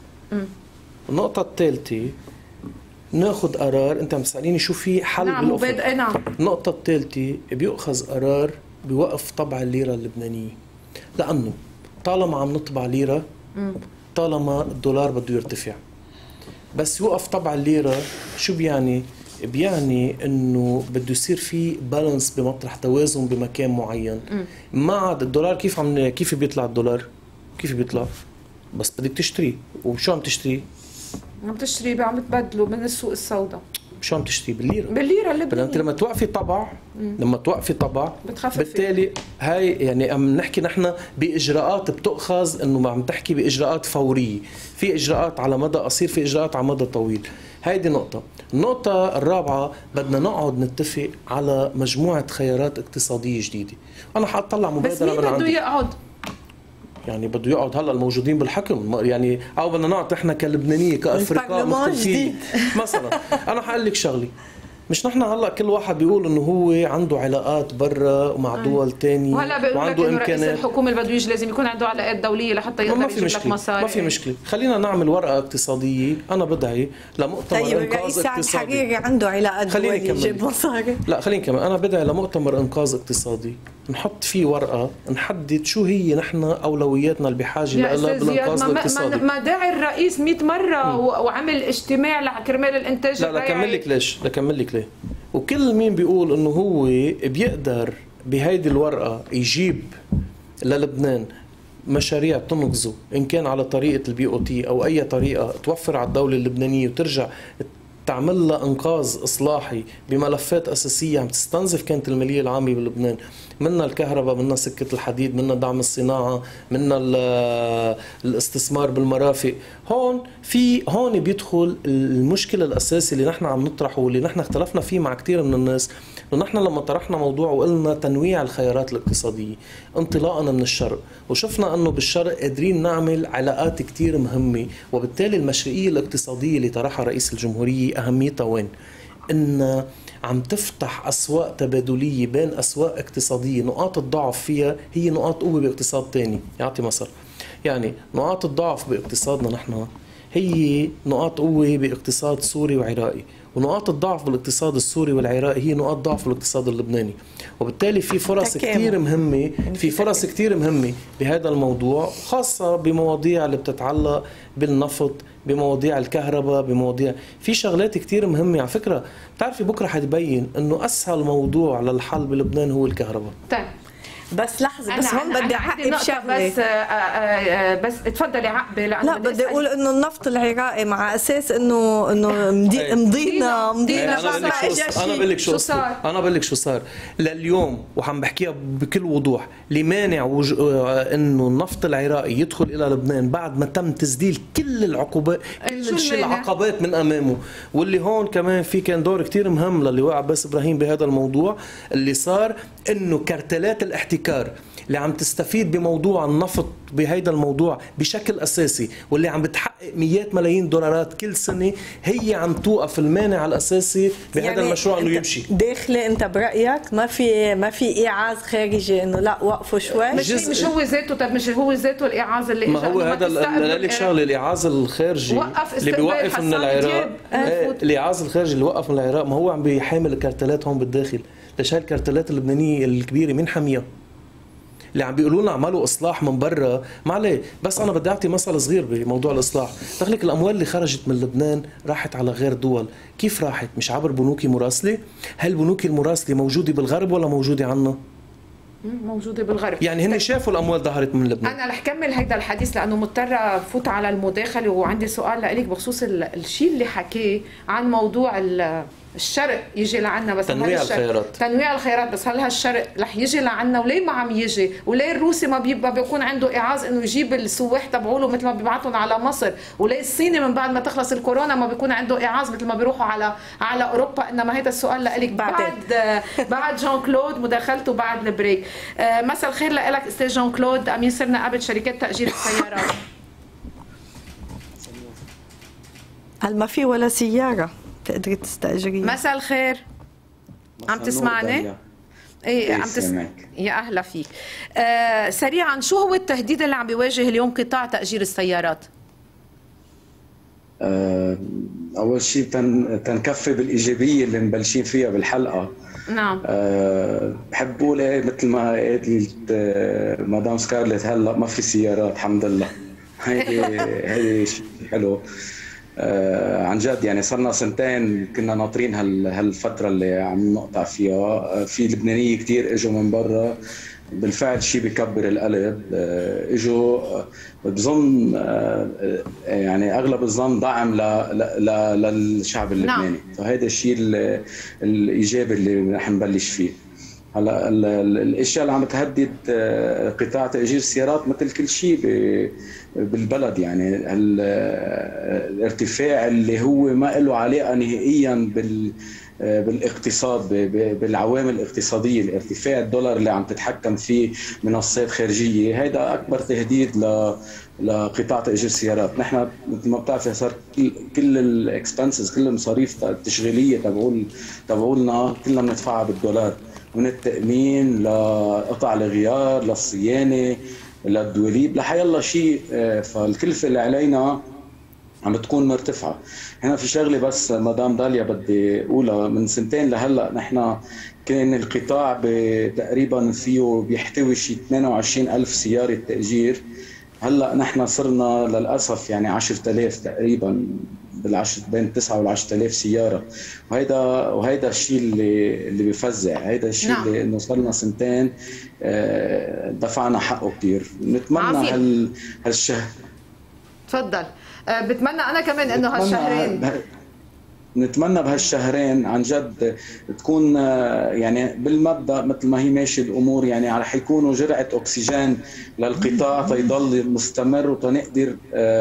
النقطه الثالثه، ناخذ قرار. انت عم تساليني شو في حل؟ نعم نعم. النقطه الثالثه، بيؤخذ قرار بوقف طبع الليره اللبنانيه، لانه طالما عم نطبع ليره طالما الدولار بده يرتفع. بس يوقف طبع الليره شو بيعني؟ بيعني انه بده يصير في بالانس بمطرح توازن بمكان معين. ما عاد الدولار كيف بيطلع الدولار؟ كيف بيطلع؟ بس بدك تشتري، وشو عم تشتري؟ عم تشتري عم تبدلوا من السوق السوداء. شو عم تشتري؟ بالليره اللبنانيه. انت لما توقفي طبع بالتالي هاي يعني عم نحكي نحن باجراءات بتؤخذ، انه ما عم تحكي باجراءات فوريه، في اجراءات على مدى قصير، في اجراءات على مدى طويل. هيدي نقطه. النقطه الرابعه، بدنا نقعد نتفق على مجموعه خيارات اقتصاديه جديده. انا حاطلع مبادره من عندي. يعني بده يقعد هلا الموجودين بالحكم، يعني او بدنا نقعد احنا كلبنانيه كافريقيا مختلفين مثلا. انا حقول لك شغله، مش نحن هلا كل واحد بيقول انه هو عنده علاقات برا ومع دول ثانيه وعنده امكانيات. رئيس الحكومه اللي بده يجي لازم يكون عنده علاقات دوليه لحتى يقدر يجيب لك مصاري. ما في مشكله، خلينا نعمل ورقه اقتصاديه. انا بدعي لمؤتمر انقاذ اقتصادي. حقيقي عنده علاقات دوليه يجيب مصاري. لا خليني كمان، انا بدعي لمؤتمر انقاذ اقتصادي نحط فيه ورقه نحدد شو هي نحن اولوياتنا اللي بحاجه لها بالانقاذ الاقتصادي. ما داعي الرئيس 100 مره وعمل اجتماع لكرمال الانتاج. لا كمل لك ليه. وكل مين بيقول انه هو بيقدر بهيدي الورقه يجيب للبنان مشاريع تنقذه، ان كان على طريقه الBOT او اي طريقه توفر على الدوله اللبنانيه وترجع تعمل لها انقاذ اصلاحي بملفات اساسيه عم تستنزف كانت الماليه العامه بلبنان، منها الكهرباء، منها سكه الحديد، منها دعم الصناعه، منها الاستثمار بالمرافق. هون بيدخل المشكله الاساسي اللي نحن عم نطرحه واللي نحن اختلفنا فيه مع كثير من الناس. انه نحن لما طرحنا موضوع وقلنا تنويع الخيارات الاقتصاديه انطلاقا من الشرق، وشفنا انه بالشرق قادرين نعمل علاقات كثير مهمه، وبالتالي المشروعيه الاقتصاديه اللي طرحها رئيس الجمهوريه اهميتها وين؟ ان عم تفتح اسواق تبادليه بين اسواق اقتصاديه نقاط الضعف فيها هي نقاط قوه باقتصاد ثاني. يعطي مثل، يعني نقاط الضعف باقتصادنا نحن هي نقاط قوه باقتصاد سوري وعراقي، ونقاط الضعف بالاقتصاد السوري والعراقي هي نقاط ضعف بالاقتصاد اللبناني. وبالتالي في فرص كثير مهمه بهذا الموضوع، خاصه بمواضيع اللي بتتعلق بالنفط، بمواضيع الكهرباء، بمواضيع في شغلات كثير مهمه. على فكره بتعرفي بكره حتبين انه اسهل موضوع للحل بلبنان هو الكهرباء. طيب بس لحظه، بس هون بدي اعقب شغله. بس اتفضلي عقبي. لا بدي اقول انه النفط العراقي مع اساس انه مضينا انا بقول لك شو صار. انا بقول لك شو صار لليوم وعم بحكيها بكل وضوح. اللي مانع انه النفط العراقي يدخل الى لبنان بعد ما تم تسديل كل العقوبات، كل العقبات من امامه. واللي هون كمان في كان دور كتير مهم للواء عباس ابراهيم بهذا الموضوع اللي صار، انه كارتلات الاحتكار اللي عم تستفيد بموضوع النفط بهيدا الموضوع بشكل اساسي، واللي عم بتحقق مئات ملايين دولارات كل سنه، هي عم توقف المانع الاساسي بهذا يعني المشروع انه يمشي. داخلي انت برايك ما في ايعاز خارجي انه لا وقفوا شوي؟ مش هو ذاته. طب مش هو ذاته الايعاز اللي ما هو هذا لك شغله. الايعاز الخارجي اللي بيوقف من العراق، الايعاز الخارجي اللي وقف من العراق ما هو عم بيحامل الكارتلات هون بالداخل. ليش هاي الكارتلات اللبنانيه الكبيره مين حاميها؟ اللي عم بيقولوا لنا اعملوا اصلاح من برا، ما عليه. بس انا بدي اعطي مثل صغير بموضوع الاصلاح. دخلك الاموال اللي خرجت من لبنان راحت على غير دول، كيف راحت؟ مش عبر بنوك مراسله؟ هل البنوك المراسله موجوده بالغرب ولا موجوده عنا؟ موجوده بالغرب. يعني هن شافوا الاموال ظهرت من لبنان. انا رح كمل هيدا الحديث لانه مضطره فوت على المداخله، وعندي سؤال لك بخصوص الشيء اللي حكيه عن موضوع الشرق يجي لعنا. بس تنويع الخيارات، تنويع الخيارات. بس هل هالشرق رح يجي لعنا وليه ما عم يجي؟ وليه الروسي ما بيكون عنده اعاز انه يجيب السواح تبعوله مثل ما بيبعتهم على مصر؟ وليه الصيني من بعد ما تخلص الكورونا ما بيكون عنده اعاز مثل ما بيروحوا على اوروبا؟ انما هيدا السؤال لك بعد جان كلود مداخلته بعد البريك. مساء الخير لك استاذ جان كلود، امين سر نقابه شركات تاجير السيارات. هل ما في ولا سياره تقدري تستاجريها؟ مساء الخير، عم تسمعني؟ ايه عم يا اهلا فيك. سريعا، شو هو التهديد اللي عم بيواجه اليوم قطاع تأجير السيارات؟ اول شيء تنكفي بالايجابيه اللي مبلشين فيها بالحلقه. نعم. بحب اقول مثل ما قالت مدام سكارلت، هلا ما في سيارات الحمد لله. هيدي شيء حلو. عن جد يعني صرنا سنتين كنا ناطرين هالفترة اللي عم نقطع فيها. في لبنانية كتير اجوا من برا، بالفعل شيء بكبر القلب. اجوا بظن يعني اغلب الظن دعم للشعب اللبناني. نعم. فهذا الشيء الايجابي اللي رح نبلش فيه. هلا الاشياء اللي عم تهدد قطاع تأجير السيارات مثل كل شيء بالبلد، يعني الارتفاع اللي هو ما له علاقه نهائيا بالاقتصاد، بالعوامل الاقتصاديه. الارتفاع الدولار اللي عم تتحكم فيه منصات خارجيه، هذا اكبر تهديد لقطاع تأجير السيارات. نحن مثل ما بتعرفي صار كل الاكسبنسز، كل المصاريف التشغيليه تبعولنا كلها بندفعها بالدولار، من التأمين لقطع الغيار للصيانة للدوليب لحيالله شيء. فالكلفة اللي علينا عم بتكون مرتفعة. هنا في شغلة بس مدام داليا بدي أقولها. من سنتين لهلأ نحن كان القطاع تقريبا فيه بيحتوي شيء 22,000 سيارة تأجير. هلأ نحن صرنا للأسف يعني 10,000 تقريبا، بين 9 و 10,000 سيارة. وهيدا الشيء اللي بفزع. هيدا الشيء نعم. اللي انه صرنا سنتين دفعنا حقه كثير. نتمنى هالشهر. تفضل. بتمنى انا كمان انه هالشهرين، نتمنى بهالشهرين عن جد تكون يعني بالمبدا مثل ما هي ماشيه الامور، يعني رح يكونوا جرعه اكسجين للقطاع تيضل مستمر، وتنقدر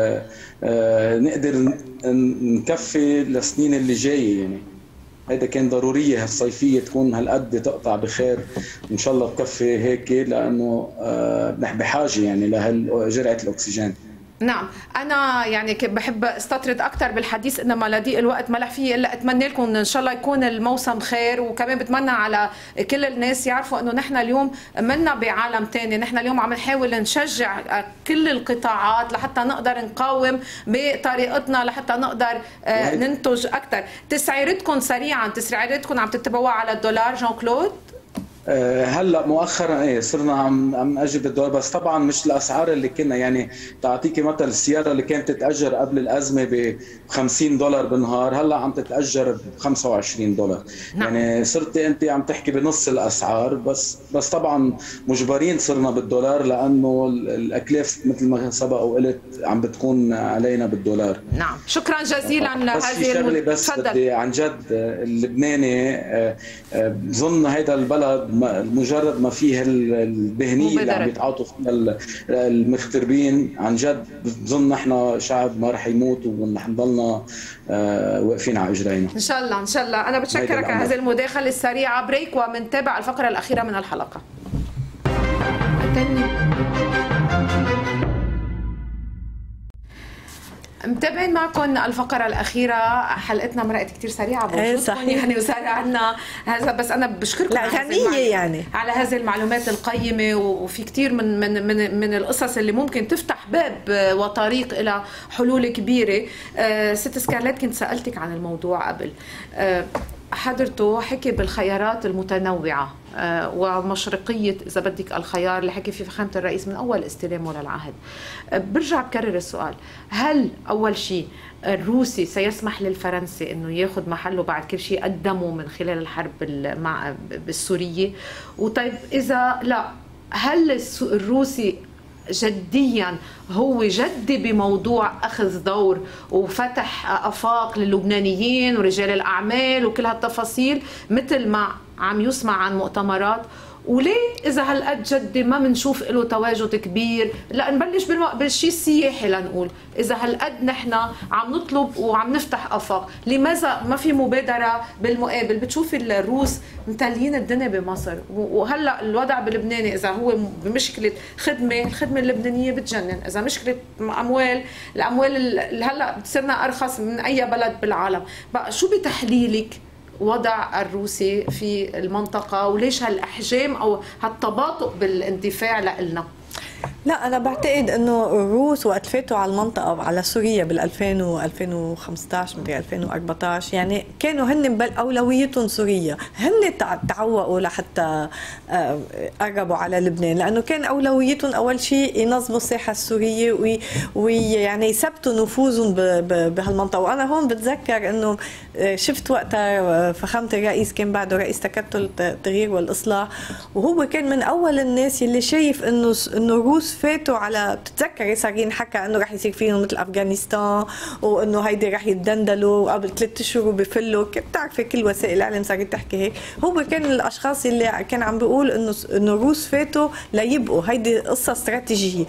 نقدر نكفي للسنين اللي جايه. يعني هيدا كان ضروريه هالصيفيه تكون هالقد تقطع بخير، ان شاء الله تكفي هيك، لانه نحن بحاجه يعني لهالجرعه الاكسجين. نعم. أنا يعني بحب استطرد أكثر بالحديث، إنما لضيق الوقت ما رح فيه إلا أتمنى لكم إن شاء الله يكون الموسم خير. وكمان بتمنى على كل الناس يعرفوا إنه نحن اليوم منا بعالم تاني. نحن اليوم عم نحاول نشجع كل القطاعات لحتى نقدر نقاوم بطريقتنا، لحتى نقدر ننتج أكثر. تسعيرتكم سريعا، تسعيرتكم عم تتبوع على الدولار جان كلود؟ هلا مؤخرا صرنا عم نأجر بالدولار، بس طبعا مش الاسعار اللي كنا. يعني تعطيكي مثل السياره اللي كانت تتاجر قبل الازمه ب $50 بالنهار، هلا عم تتاجر ب $25. نعم. يعني صرتي انت عم تحكي بنص الاسعار، بس طبعا مجبرين صرنا بالدولار لانه الاكلاف مثل ما سبق وقلت عم بتكون علينا بالدولار. نعم، شكرا جزيلا. بس في شغله بس بدي عن جد اللبناني بظن هيدا البلد مجرد ما فيه الذهنيه اللي عم يتعاطوا فيها المغتربين، عن جد بظن نحن شعب ما رح يموت ورح نضلنا واقفين على اجرينا ان شاء الله. ان شاء الله. انا بتشكرك على هذه المداخله السريعه. بريك ومنتابع الفقره الاخيره من الحلقه. متابعين معكم الفقرة الأخيرة. حلقتنا مرقت كتير سريعة بوجودكم يعني، وصار عندنا هذا، بس أنا بشكركم على هذه المعلومات القيمة، وفي كتير من القصص اللي ممكن تفتح باب وطريق إلى حلول كبيرة. ست سكارليت، كنت سألتك عن الموضوع قبل. حضرته حكي بالخيارات المتنوعة ومشرقية إذا بدك الخيار اللي حكي فيه فخامة الرئيس من أول استلامه للعهد. برجع بكرر السؤال، هل أول شيء الروسي سيسمح للفرنسي أنه ياخذ محله بعد كل شيء قدمه من خلال الحرب بالسورية؟ وطيب إذا لا، هل الروسي جديا هو جدي بموضوع أخذ دور وفتح آفاق للبنانيين ورجال الأعمال وكل هالتفاصيل مثل ما عم يسمع عن مؤتمرات؟ وليه إذا هالقد جدي ما بنشوف له تواجد كبير؟ لا نبلش بالشيء السياحي لنقول، إذا هالقد نحن عم نطلب وعم نفتح آفاق، لماذا ما في مبادرة بالمقابل؟ بتشوفي الروس متليين الدنيا بمصر، وهلا الوضع بلبنان إذا هو بمشكلة الخدمة اللبنانية بتجنن، إذا مشكلة الأموال اللي هلا بتصيرنا أرخص من أي بلد بالعالم. بقى شو بتحليلك وضع الروسي في المنطقة، وليش هالأحجام أو هالتباطؤ بالاندفاع لنا؟ لا، أنا بعتقد إنه الروس وقت فاتوا على المنطقة وعلى سوريا بال 2000 و 2015 مدري 2014، يعني كانوا هن أولويتهم سوريا، هن تعوقوا لحتى قربوا على لبنان، لأنه كان أولويتهم أول شيء ينظموا الساحة السورية ويعني يثبتوا نفوذهم بهالمنطقة. وأنا هون بتذكر إنه شفت وقتها فخامة الرئيس كان بعده رئيس تكتل التغيير والإصلاح، وهو كان من أول الناس اللي شايف إنه الروس فاتوا على، بتتذكري صار ينحكى انه رح يصير فيهم مثل افغانستان، وانه هيدي رح يتدندلوا قبل 3 اشهر وبفلوا، بتعرفي كل وسائل الاعلام صارت تحكي هيك. هو كان الاشخاص اللي كان عم بيقول انه الروس فاتوا ليبقوا، هيدي قصه استراتيجيه،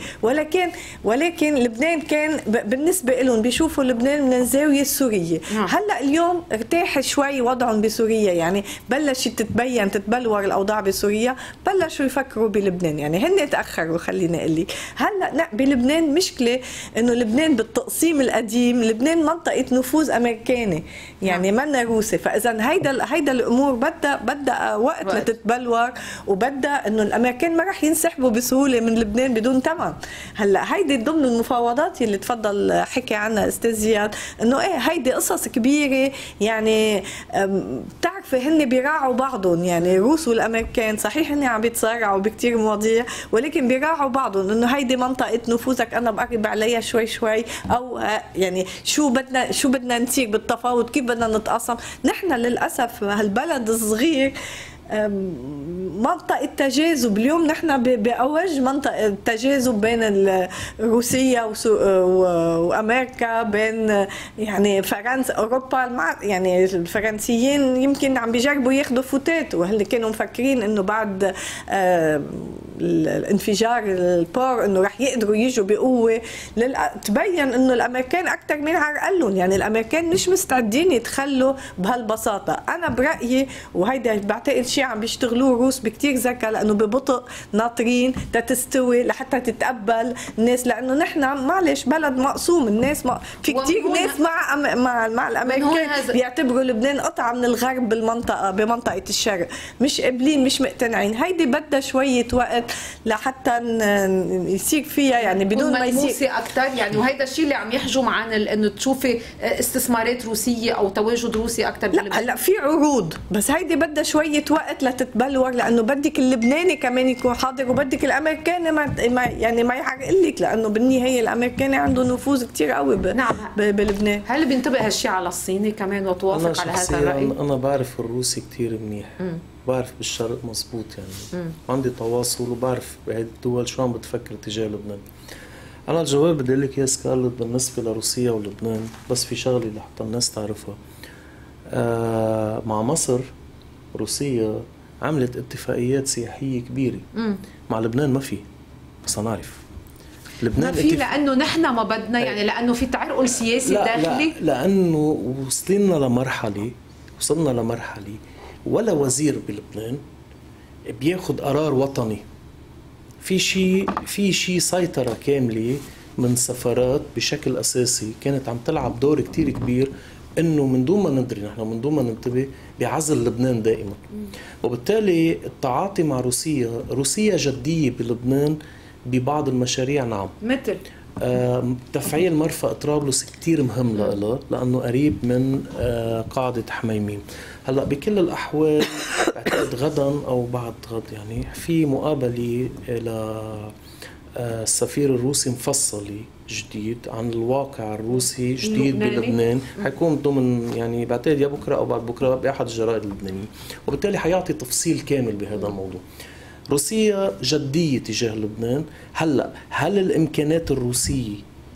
ولكن لبنان كان بالنسبه لهم بيشوفوا لبنان من الزاويه السوريه. هلا اليوم ارتاح شوي وضعهم بسوريا، يعني بلشت تتبلور الاوضاع بسوريا، بلشوا يفكروا بلبنان، يعني هن تاخروا. خلينا اقول لك هلا بلبنان مشكله انه لبنان بالتقسيم القديم لبنان منطقه نفوذ امريكاني، يعني منا روسي، فاذا هيدا الامور بدها وقت لتتبلور، وبدها انه الامريكان ما راح ينسحبوا بسهوله من لبنان بدون ثمن. هلا هيدي ضمن المفاوضات اللي تفضل حكي عنها استاذ زياد، انه هيدي قصص كبيره، يعني بتعرفي هن بيراعوا بعضهم، يعني الروس والامريكان صحيح هن عم بيتصارعوا بكثير مواضيع، ولكن بيراعوا بعضهم انه هيدي منطقه نفوذك، انا بقرب عليها شوي، او يعني شو بدنا نسير بالتفاوض، كيف بدنا نتقاسم. نحن للاسف هالبلد الصغير منطقة تجاذب، اليوم نحن بأوج منطقة تجاذب بين روسيا وأمريكا، بين يعني فرنسا أوروبا، يعني الفرنسيين يمكن عم بيجربوا ياخدوا فتات، وهل كانوا مفكرين إنه بعد الانفجار البور إنه رح يقدروا يجوا بقوة، تبين إنه الأمريكان أكثر من عرقلهم، يعني الأمريكان مش مستعدين يتخلوا بهالبساطة. أنا برأيي وهيدا بعتقد شيء عم بيشتغلوه الروس بكتير ذكاء، لانه ببطء ناطرين تستوي لحتى تتقبل الناس، لانه نحن معلش بلد مقسوم، الناس في كتير ناس مع الامريكان بيعتبروا لبنان قطعه من الغرب بمنطقه الشرق، مش قابلين مش مقتنعين. هيدي بدها شويه وقت لحتى يصير فيها يعني بدون ما يصير اكثر، يعني وهيدا الشيء اللي عم يحجم عن انه تشوفي استثمارات روسيه او تواجد روسي اكثر بلبنان. لا في عروض، بس هيدي بدها شويه وقت وقت لتتبلور، لانه بدك اللبناني كمان يكون حاضر وبدك الامريكاني ما يحرق لك، لانه بالنهايه الامريكاني عنده نفوذ كثير قوي نعم. بلبنان. هل بينطبق هالشيء على الصيني كمان وتوافق على هذا الراي؟ انا بعرف الروسي كثير منيح، بعرف بالشرق مزبوط يعني. عندي تواصل وبعرف بهيدي الدول شو عم بتفكر تجاه لبنان. انا الجواب بدي اقول لك يا سكارلت بالنسبه لروسيا ولبنان، بس في شغله لحتى الناس تعرفها. مع مصر روسيا عملت اتفاقيات سياحيه كبيره. مع لبنان ما في، بس نعرف لبنان ما في لانه نحن ما بدنا، يعني لانه في تعرقل سياسي داخلي. لا، لانه وصلنا لمرحله ولا وزير بلبنان بياخد قرار وطني. في شيء سيطره كامله من سفارات بشكل اساسي كانت عم تلعب دور كتير كبير، انه من دون ما ندري نحن، من دون ما ننتبه، بعزل لبنان دائما. وبالتالي التعاطي مع روسيا جديه بلبنان ببعض المشاريع. نعم، مثل تفعيل مرفأ طرابلس كتير مهم لها، لأنه قريب من قاعدة حميميم. هلأ بكل الأحوال بعتقد غدا أو بعد غد يعني في مقابلة للسفير الروسي مفصلة جديد عن الواقع الروسي جديد بلبنان، حيكون ضمن يعني بعتقد يا بكرة أو بعد بكرة بأحد الجرائد اللبنانية، وبالتالي حيعطي تفصيل كامل بهذا الموضوع. روسيا جدية تجاه لبنان. هلأ هل الإمكانات الروسية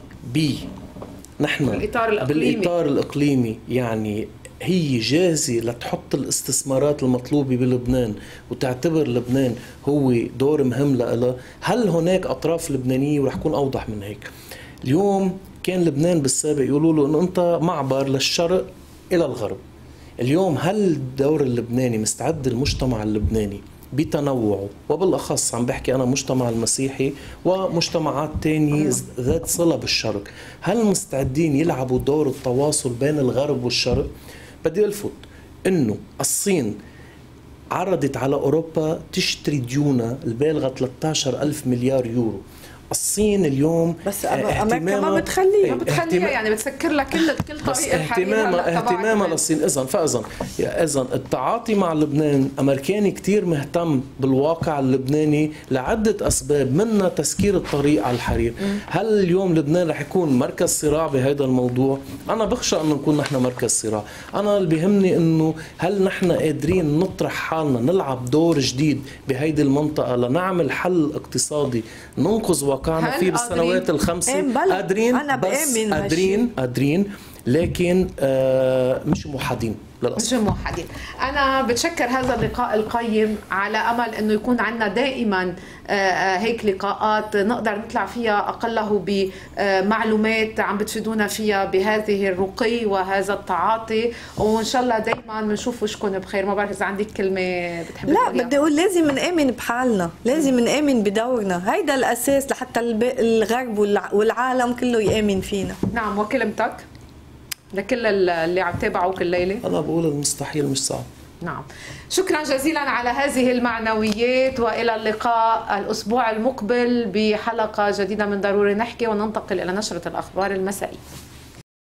نحن بالإطار الإقليمي يعني هي جاهزة لتحط الاستثمارات المطلوبة بلبنان وتعتبر لبنان هو دور مهم لها؟ هل هناك أطراف لبنانية؟ ورح يكون أوضح من هيك. اليوم كان لبنان بالسابق يقولوا له أنه أنت معبر للشرق إلى الغرب. اليوم هل الدور اللبناني مستعد المجتمع اللبناني بتنوعه، وبالأخص عم بحكي أنا مجتمع المسيحي ومجتمعات تانية ذات صلة بالشرق، هل مستعدين يلعبوا دور التواصل بين الغرب والشرق؟ بدي ألفت إنه الصين عرضت على أوروبا تشتري ديونها البالغة 13,000 مليار يورو. الصين اليوم بس امريكا ما بتخليها يعني بتسكر لها كل طريق اهتمامها للصين. اذا التعاطي مع لبنان امريكاني كتير مهتم بالواقع اللبناني لعده اسباب، منها تسكير الطريق على الحرير. هل اليوم لبنان رح يكون مركز صراع بهذا الموضوع؟ انا بخشى انه نكون نحن مركز صراع. انا اللي بيهمني انه هل نحن قادرين نطرح حالنا نلعب دور جديد بهيدي المنطقه لنعمل حل اقتصادي ننقذ واقعنا فيه بالسنوات الخمسة؟ قادرين لكن مش موحدين للأسف. مش موحدين. أنا بتشكر هذا اللقاء القيم، على أمل أنه يكون عندنا دائما هيك لقاءات نقدر نطلع فيها أقله بمعلومات عم بتفيدونا فيها بهذه الرقي وهذا التعاطي، وإن شاء الله دائما بنشوف وشكم بخير. ما بعرف إذا عندك كلمة بتحبي تقوليها. لا، بدي أقول لازم نآمن بحالنا، لازم نآمن بدورنا، هيدا الأساس لحتى الغرب والعالم كله يآمن فينا. نعم، وكلمتك لكل اللي عم تابعوك الليلة؟ أنا بقول المستحيل مش صعب. نعم، شكرا جزيلا على هذه المعنويات، وإلى اللقاء الأسبوع المقبل بحلقة جديدة من ضروري نحكي، وننتقل إلى نشرة الأخبار المسائية.